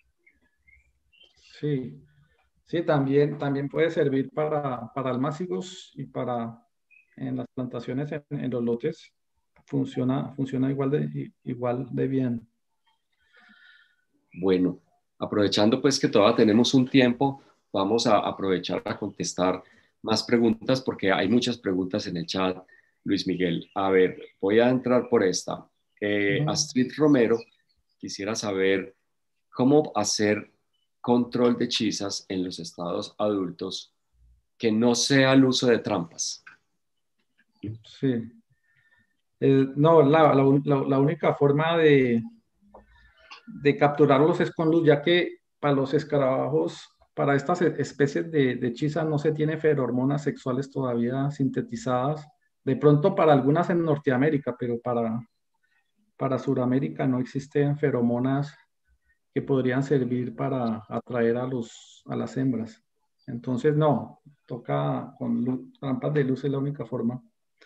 Sí, sí, también, también puede servir para, para almácigos y para en las plantaciones, en, en los lotes, funciona, funciona igual de, igual de bien. Bueno, aprovechando pues que todavía tenemos un tiempo, vamos a aprovechar a contestar más preguntas porque hay muchas preguntas en el chat, Luis Miguel. A ver, voy a entrar por esta. Eh, Uh-huh. Astrid Romero quisiera saber cómo hacer control de hechizas en los estados adultos que no sea el uso de trampas. Sí. Eh, no, la, la, la, la única forma de, de capturarlos es con luz, ya que para los escarabajos, para estas especies de, de hechizas no se tiene ferormonas sexuales todavía sintetizadas De pronto para algunas en Norteamérica, pero para, para Sudamérica no existen feromonas que podrían servir para atraer a, los, a las hembras. Entonces, no, toca con luz, trampas de luz es la única forma.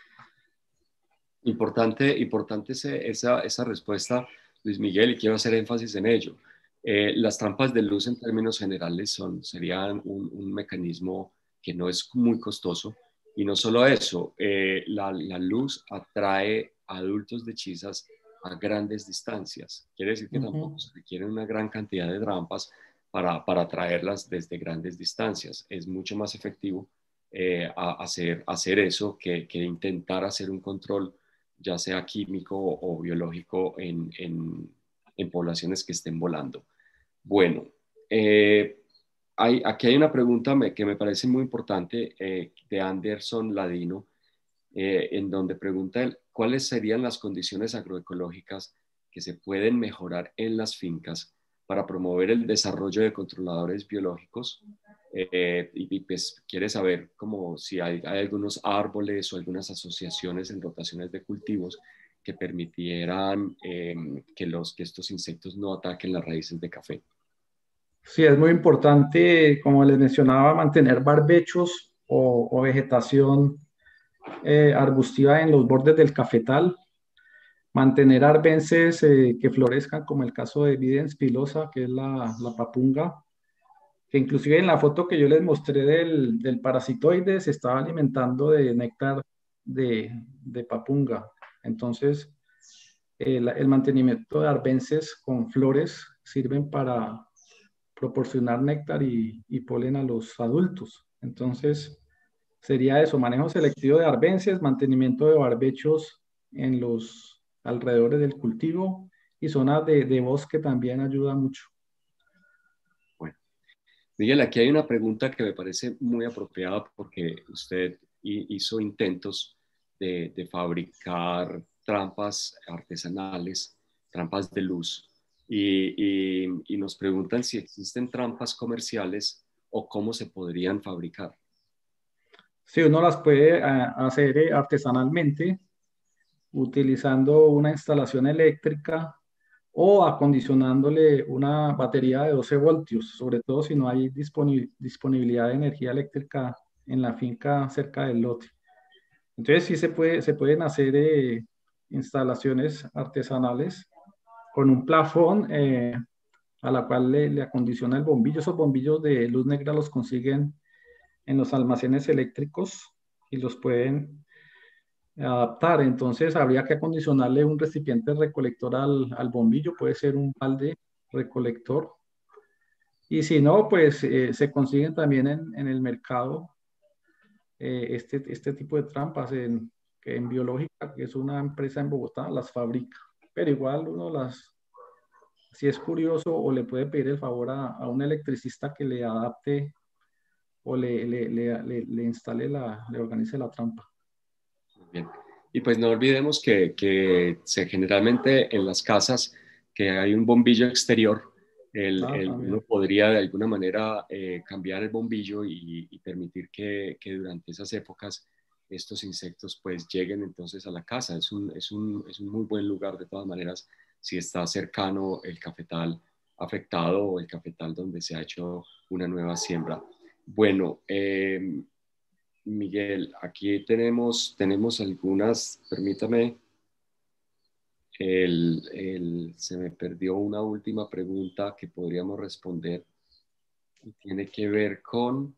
Importante, importante ese, esa, esa respuesta, Luis Miguel, y quiero hacer énfasis en ello. Eh, las trampas de luz en términos generales son, serían un, un mecanismo que no es muy costoso. Y no solo eso, eh, la, la luz atrae a adultos de chisas a grandes distancias. Quiere decir que tampoco Uh-huh. se requiere una gran cantidad de trampas para, para atraerlas desde grandes distancias. Es mucho más efectivo eh, a hacer, hacer eso que, que intentar hacer un control ya sea químico o biológico en, en, en poblaciones que estén volando. Bueno, eh, hay, aquí hay una pregunta me, que me parece muy importante eh, de Anderson Ladino, eh, en donde pregunta él, ¿cuáles serían las condiciones agroecológicas que se pueden mejorar en las fincas para promover el desarrollo de controladores biológicos? Eh, y, y, pues quiere saber como si hay, hay algunos árboles o algunas asociaciones en rotaciones de cultivos que permitieran eh, que, los, que estos insectos no ataquen las raíces de café. Sí, es muy importante, como les mencionaba, mantener barbechos o, o vegetación eh, arbustiva en los bordes del cafetal, mantener arbences eh, que florezcan, como el caso de Videns pilosa, que es la, la papunga, que inclusive en la foto que yo les mostré del, del parasitoide se estaba alimentando de néctar de, de papunga. Entonces, el, el mantenimiento de arbences con flores sirven para proporcionar néctar y, y polen a los adultos. Entonces, sería eso, manejo selectivo de arbences, mantenimiento de barbechos en los alrededores del cultivo y zonas de, de bosque también ayuda mucho. Bueno, Miguel, aquí hay una pregunta que me parece muy apropiada porque usted hizo intentos de, de fabricar trampas artesanales, trampas de luz, y, y, y nos preguntan si existen trampas comerciales o cómo se podrían fabricar. Sí, uno las puede uh, hacer eh, artesanalmente utilizando una instalación eléctrica o acondicionándole una batería de doce voltios, sobre todo si no hay disponibil disponibilidad de energía eléctrica en la finca cerca del lote. Entonces sí se, puede, se pueden hacer eh, instalaciones artesanales con un plafón eh, a la cual le, le acondiciona el bombillo. Esos bombillos de luz negra los consiguen en los almacenes eléctricos y los pueden adaptar. Entonces habría que acondicionarle un recipiente recolector al, al bombillo, puede ser un balde recolector. Y si no, pues eh, se consiguen también en, en el mercado eh, este, este tipo de trampas en, que en Biológica, que es una empresa en Bogotá, las fabrica. Pero igual uno las, si es curioso, o le puede pedir el favor a, a un electricista que le adapte o le, le, le, le, le instale la, le organice la trampa. Bien. Y pues no olvidemos que, que se, generalmente en las casas que hay un bombillo exterior, el, Ah, el, uno también. podría de alguna manera eh, cambiar el bombillo y, y permitir que, que, durante esas épocas estos insectos pues lleguen entonces a la casa. Es un, es un, es un muy buen lugar de todas maneras si está cercano el cafetal afectado o el cafetal donde se ha hecho una nueva siembra. Bueno, eh, Miguel, aquí tenemos, tenemos algunas, permítame, el, el, se me perdió una última pregunta que podríamos responder y tiene que ver con...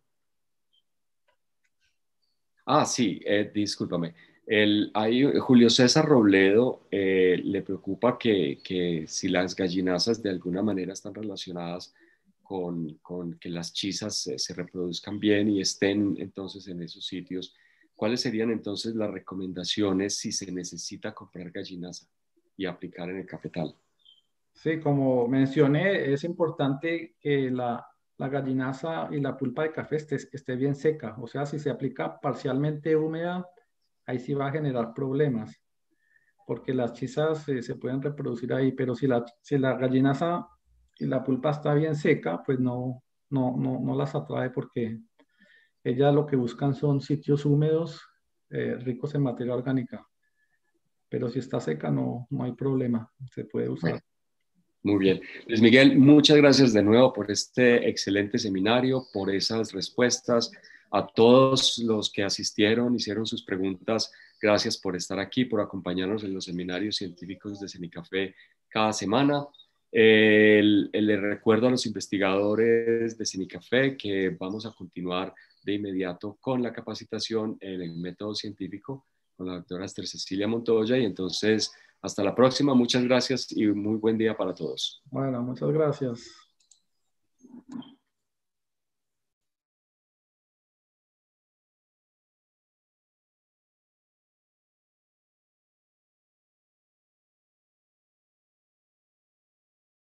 Ah, sí, eh, discúlpame. El, hay, Julio César Robledo eh, le preocupa que, que si las gallinazas de alguna manera están relacionadas con, con que las chisas se, se reproduzcan bien y estén entonces en esos sitios. ¿Cuáles serían entonces las recomendaciones si se necesita comprar gallinaza y aplicar en el cafetal? Sí, como mencioné, es importante que la, la gallinaza y la pulpa de café esté, esté bien seca. O sea, si se aplica parcialmente húmeda, ahí sí va a generar problemas, porque las chisas eh, se pueden reproducir ahí, pero si la, si la gallinaza y la pulpa está bien seca, pues no, no, no, no las atrae porque ellas lo que buscan son sitios húmedos eh, ricos en materia orgánica. Pero si está seca, no, no hay problema, se puede usar. Muy bien. Luis Miguel, muchas gracias de nuevo por este excelente seminario, por esas respuestas. A todos los que asistieron, hicieron sus preguntas, gracias por estar aquí, por acompañarnos en los seminarios científicos de Cenicafé cada semana. Eh, les recuerdo a los investigadores de Cenicafé que vamos a continuar de inmediato con la capacitación en el método científico con la doctora Esther Cecilia Montoya, y entonces hasta la próxima. Muchas gracias y muy buen día para todos. Bueno, muchas gracias.